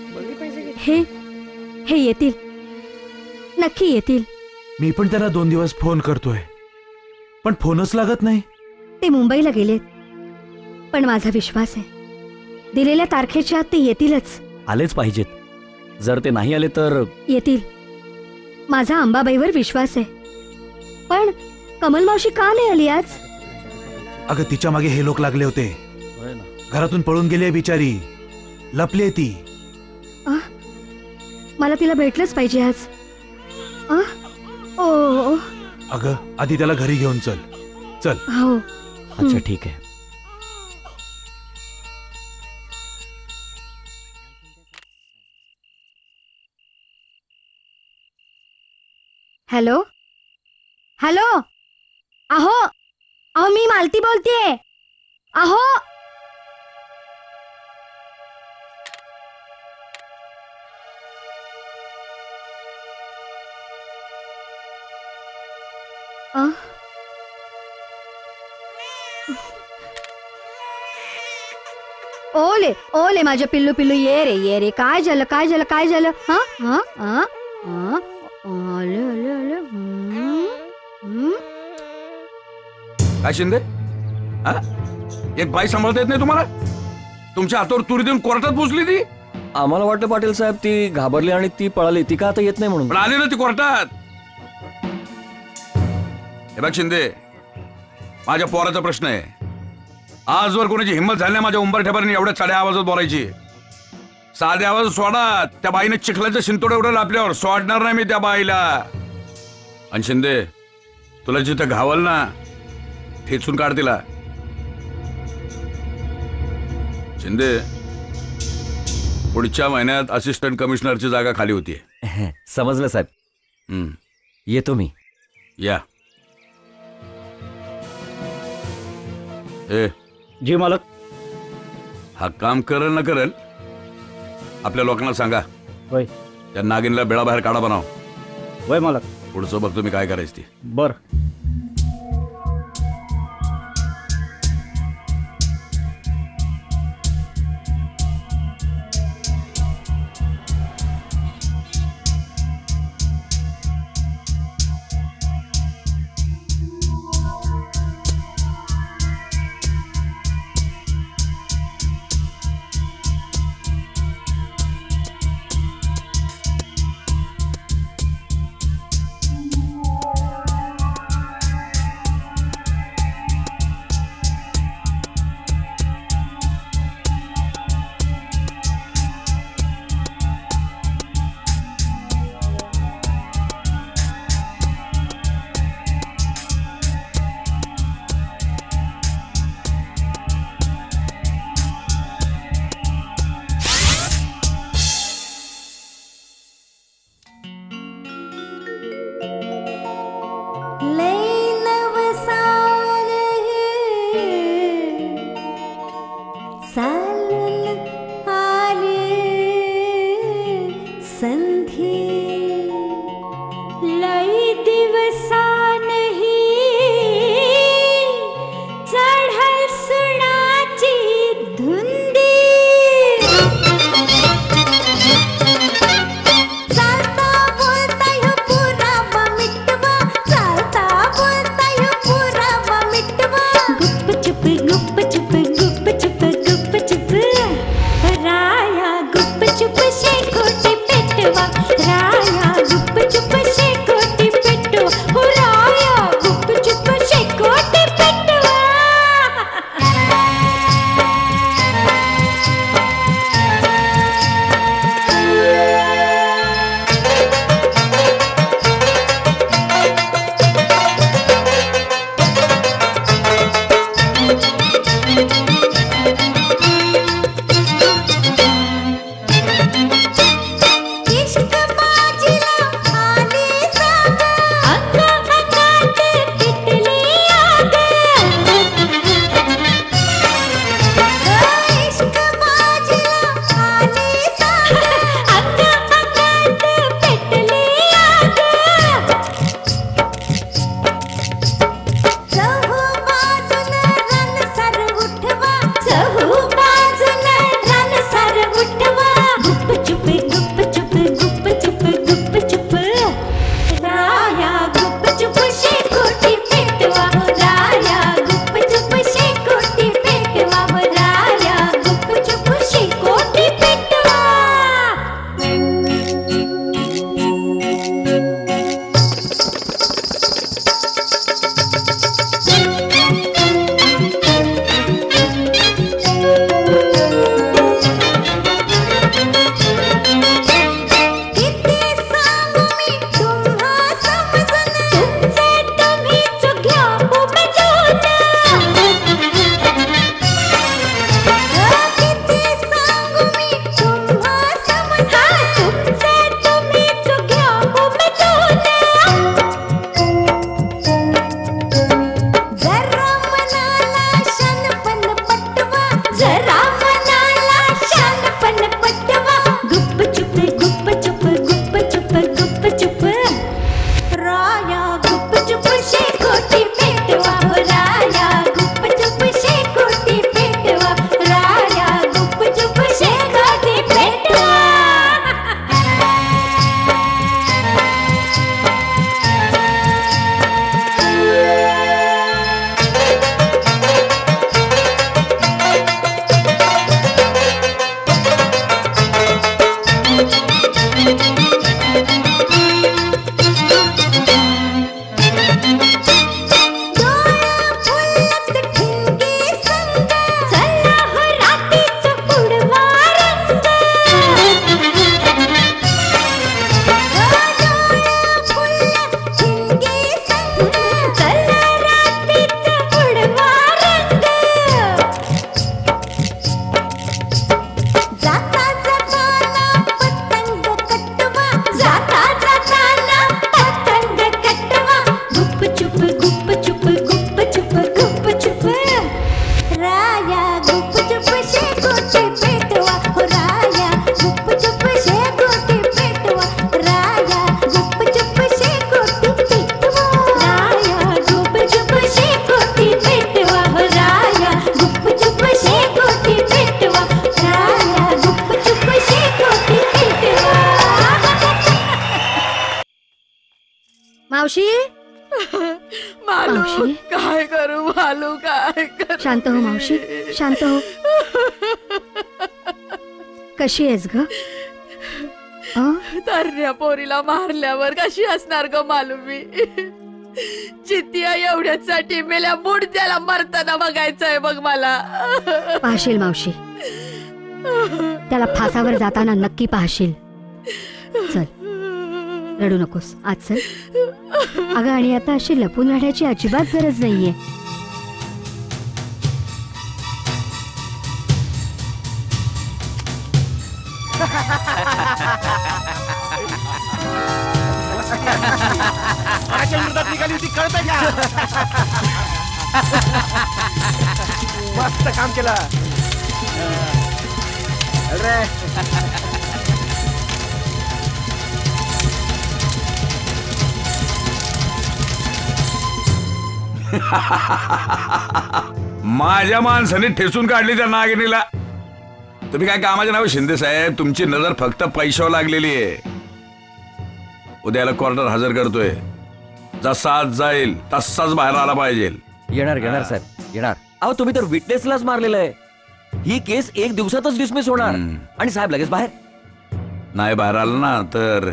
हे येतील, नक्की येतील. मी पण त्यांना 2 दिवस फोन करतोय पण फोनच लागत नाही. ते मुंबईला गेलेत पण माझा विश्वास आहे दिलेल्या तारखेच्या आत ते येतीलच. आलेच पाहिजेत. जर ते नाही आले तर येतील. माझा अंबाबाईवर विश्वास आहे. पण कमल मावशी का नाही आली आज? अगं तिच्या मागे हे लोक लागले होते. घरातून पळून गेली बिचारी. लपली ती. मला तिला भेटलंच पाहिजे आज. ओ अगं आधी त्याला घरी घेऊन चल. चल. हो. अच्छा ठीक आहे. Hello hello. अहो मी मालती बोलतेय. अहो ओले ओले माझ्या पिल्लू पिल्लू ये रे काय झालं काय झालं काय झालं? हा हा हा हा. आले आले आले. काय शिंदे, एक बाई सांभाळता येत नाही तुम्हाला? तुमच्या हातावर तुरी देऊन कोर्टात पोचली ती. आम्हाला वाटलं पाटील साहेब ती घाबरली आणि ती पळाली. ती का आता येत नाही म्हणून. पण आली ना ती कोर्टात. हे बघ शिंदे, माझ्या पोराचा प्रश्न आहे. आजवर कोणाची हिंमत झाली नाही माझ्या उंबरठ्यापर्यंत एवढ्या साध्या आवाजात बोलायची. साध्या आवाज सोडा. त्या बाईने चिखलाचं शिंतोड एवढं आपल्यावर सोडणार नाही मी त्या बाईला. आणि शिंदे, तुला जिथं घावल ना ठेचून काढ तिला. शिंदे, पुढच्या महिन्यात असिस्टंट कमिशनरची जागा खाली होतीये. समजलं साहेब. येतो मी. या. ए जी मालक. हा काम करेल ना करेल आपल्या लोकांना सांगा. होय. त्या नागिनला बेळाबाहेर काढा बनाव. होय मालक. पुढचं बघतो मी काय करायचं ते. बर. मावशी मालू मावशी? काय करू मालू काय करू शांत हो मावशी, शांत हो. कशी आहेस ग? तरण्या पोरीला मारल्यावर कशी असणार ग मालू मी? चित्तिया एवढ्यासाठी मेल्या मुडद्याला मरताना बघायचंय बघ मला. पाहशील मावशी, त्याला फासावर जाताना नक्की पाहशील. चल रडू नकोस, आज चल. अगं आणि आता अशी लपून राहण्याची अजिबात गरज नाहीये. कोणाच्या विरोधात निघाली होती कळतंय का? मस्त काम केलं रे. माझ्या माणसाने ठेचून काढली त्या नागिनीला. तुम्ही काय कामाचे नाव शिंदे साहेब, तुमची नजर फक्त पैशावर लागलेली आहे. उद्याला क्वार्टर हजर करतोय. जसा जाईल तसाच बाहेर आला पाहिजे. येणार येणार साहेब येणार. अहो तुम्ही तर विटनेसलाच मारलेलं आहे. ही केस 1 दिवसातच डिसमिस होणार आणि साहेब लगेच बाहेर. नाही बाहेर आलं ना तर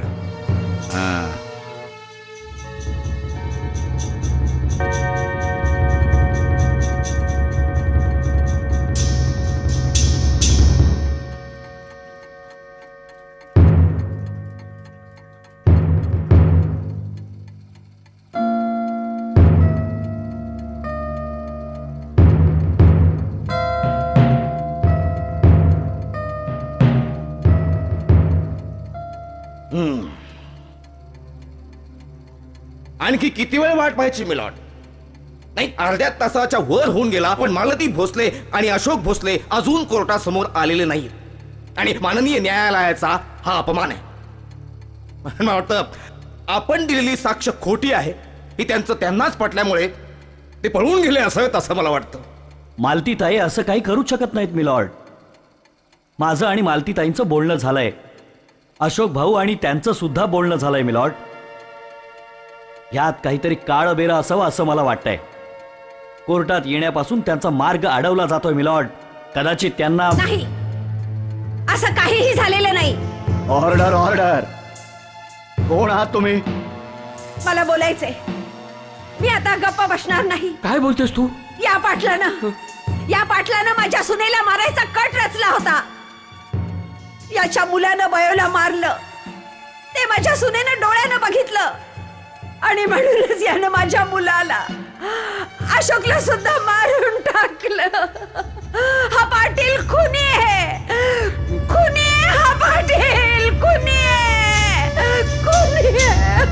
आणखी किती वेळ वाट पाहायची मिलॉर्ड? नाही, अर्ध्या तासाच्या वर होऊन गेला पण मालती भोसले आणि अशोक भोसले अजून कोर्टासमोर आलेले नाही. आणि माननीय न्यायालयाचा हा अपमान आहे. मला वाटतं आपण दिलेली साक्ष खोटी आहे ही त्यांनाच पटल्यामुळे ते पळून गेले असावेत असं मला वाटतं. मालतीताई असं काही करू शकत नाहीत मिलॉर्ड. माझं आणि मालतीताईंचं बोलणं झालंय. अशोक भाऊ आणि त्यांचं सुद्धा बोलणं झालंय मिलॉर्ड. यात काहीतरी काळ बेरा असावं असं मला वाटतंय. कोर्टात येण्यापासून त्यांचा मार्ग अडवला जातोय मिलॉर्ड. कदाचित त्यांना नाही, असं काहीही झालेलं नाही. Order order. कोण आहात तुम्ही? मला बोलायचंय. मी आता गप्पा बसणार नाही. काय बोलतेस तू? या पाटलानं माझ्या सुनेला मारायचा कट रचला होता. याच्या मुलानं बयोला मारलं ते माझ्या सुनेनं डोळ्यानं बघितलं आणि म्हणूनच यानं माझ्या मुलाला अशोकला सुद्धा मारून टाकलं. हा पाटील खुनी आहे, खुनी आहे हा पाटील, खुनी आहे, खुनी आहे.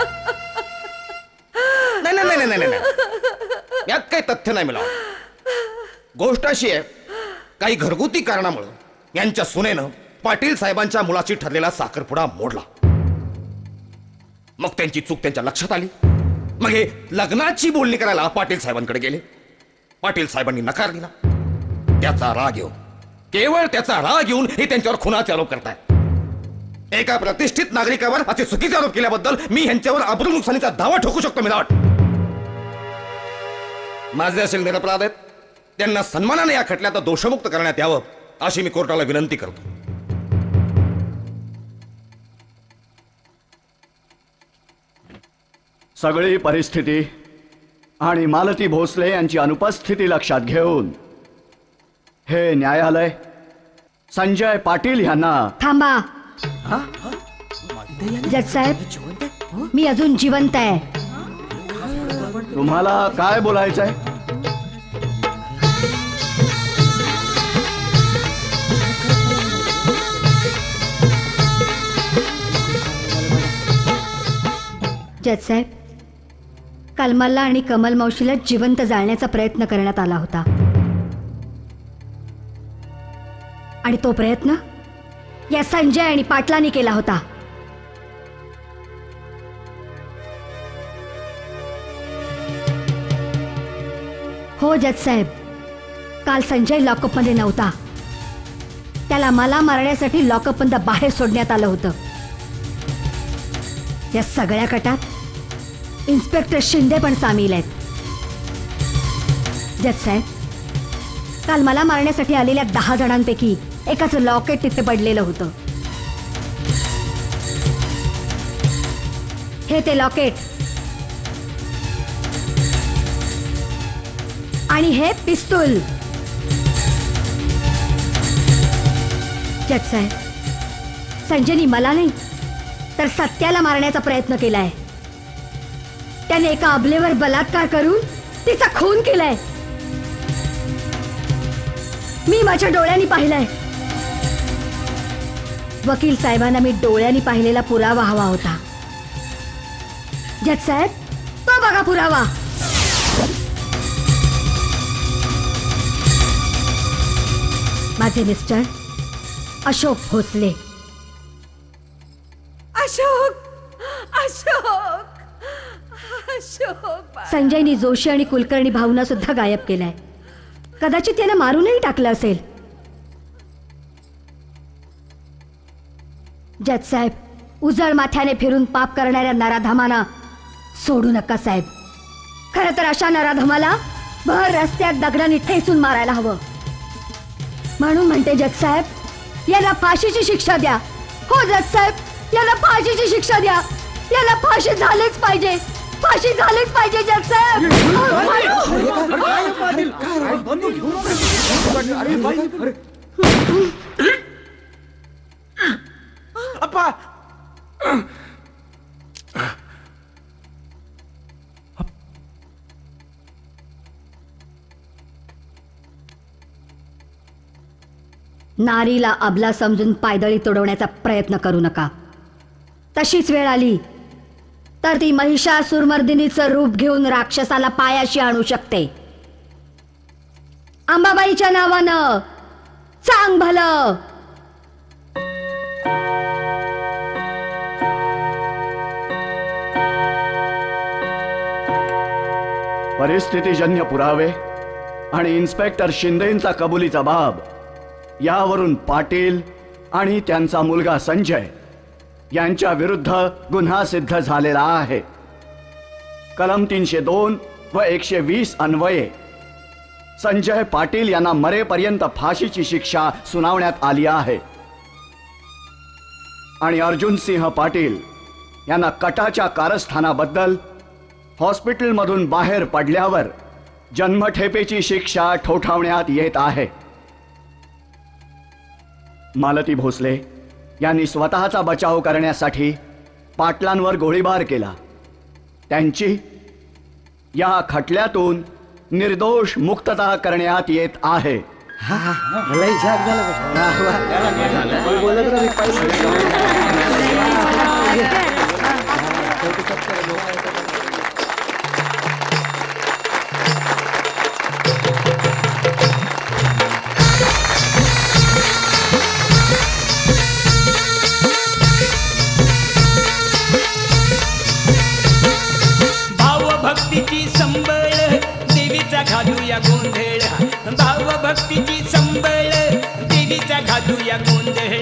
नाही नाही नाही नाही नाही, यात काही तथ्य नाही मिळालं. गोष्ट अशी आहे, काही घरगुती कारणामुळे यांच्या सुनेनं पाटील साहेबांच्या मुलाची ठरलेला साखरपुडा मोडला. मग त्यांची चूक त्यांच्या लक्षात आली. मग हे लग्नाची बोलणी करायला पाटील साहेबांकडे गेले. पाटील साहेबांनी नकार दिला. त्याचा राग येऊन, केवळ त्याचा राग येऊन हे त्यांच्यावर खुनाचे आरोप करतायत. एका प्रतिष्ठित नागरिकावर असे चुकीचे आरोप केल्याबद्दल मी यांच्यावर अब्रू नुकसानीचा दावा ठोकू शकतो मिलॉर्ड. माझे असेल निरपराध आहेत, त्यांना सन्मानाने या खटल्यात दोषमुक्त करण्यात यावं अशी मी कोर्टाला विनंती करतो. सगळी परिस्थिती आणि मालती भोसले यांची अनुपस्थिती लक्षात घेऊन हे न्यायालय संजय पाटील यांना. थांबा जज साहेब, मी अजून जिवंत आहे. तुम्हाला काय बोलायचंय? जज साहेब, कलमलला आणि कमल मावशीला जिवंत जाळण्याचा प्रयत्न करण्यात आला होता आणि तो प्रयत्न या संजय आणि पाटलांनी केला होता. हो जज साहेब, काल संजय लॉकअपमध्ये नव्हता. त्याला मला मारण्यासाठी लॉकअपमधून बाहेर सोडण्यात आलं होतं. या सगळ्या कटात इन्स्पेक्टर शिंदे पण सामील आहेत. जज साहेब, काल मला मारण्यासाठी आलेल्या 10 जणांपैकी एकाचं लॉकेट तिथे पडलेलं होतं. हे ते लॉकेट आणि हे पिस्तूल. जज साहेब, संजयनी मला नाही तर सत्याला मारण्याचा प्रयत्न केलाय. त्याने एका अबलेवर बलात्कार करून तिचा खून केलाय. मी माझ्या डोळ्यांनी पाहिलंय. वकील साहेबांना मी डोळ्यांनी पाहिलेला पुरावा हवा होता. जज साहेब, तो बघा पुरावा. माझे मिस्टर अशोक भोसले. अशोक अशोक अशोक. संजयनी जोशी आणि कुलकर्णी भाऊंना सुद्धा गायब केलाय. कदाचित त्यानं मारूनही टाकलं असेल. जज साहेब, उजळ माथ्याने फिरून पाप करणाऱ्या नराधमांना सोडू नका साहेब. खरं तर अशा नराधमाला भर रस्त्यात दगडाने ठेचून मारायला हवं. म्हणून म्हणते जज साहेब, याला फाशीची शिक्षा द्या. हो जज साहेब, याला फाशीची शिक्षा द्या. याला फाशी झालीच पाहिजे. फाशी झालीच पाहिजे जज साहेब. अप्पा, नारीला अबला समजून पायदळी तोडवण्याचा प्रयत्न करू नका. तशीच वेळ आली तर ती महिषासुरमर्दिनीचं रूप घेऊन राक्षसाला पायाशी आणू शकते. अंबाबाईच्या नावानं चांग भलं. परिस्थितीजन्य पुरावे आणि इन्स्पेक्टर शिंदेंचा कबुलीचा बाब यावरून पाटील आणि त्यांचा मुलगा संजय यांच्या विरुद्ध गुन्हा सिद्ध झालेला आहे. कलम 302 व 120 अन्वये संजय पाटील यांना मरेपर्यंत फाशीची शिक्षा सुनावण्यात आली आहे आणि अर्जुन सिंह पाटील यांना कटाच्या कारस्थानाबद्दल हॉस्पिटलमधून बाहेर पडल्यावर जन्मठेपेची शिक्षा ठोठावण्यात येत आहे. मालती भोसले यांनी स्वतःचा बचाव करण्यासाठी पाटलांवर गोळीबार केला. त्यांची या खटल्यातून निर्दोष मुक्तता करण्यात येत आहे. भावभक्तीची संबळ देवीचा घालूया गोंधळ. भावभक्तीची संबळ देवीचा घालूया गोंधळ.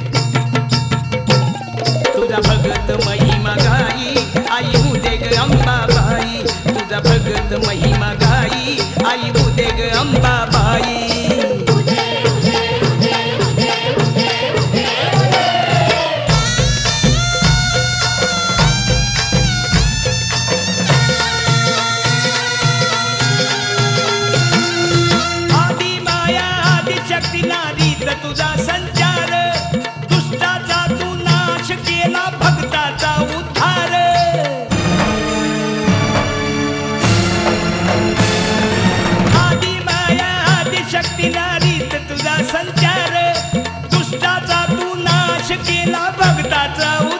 तुझा भगत महिमा गाई आई उदे ग अंबाबाई. तुझा भगत महिमा गाई आई उदे ग अंबाबाई. तुझा संचार दुष्टाचा तू नाश केला भक्ताचा उद्धार. आदि माया आदिशक्ती नारीत तुझा संचार दुष्टाचा तू नाश केला भक्ताचा उद्धार.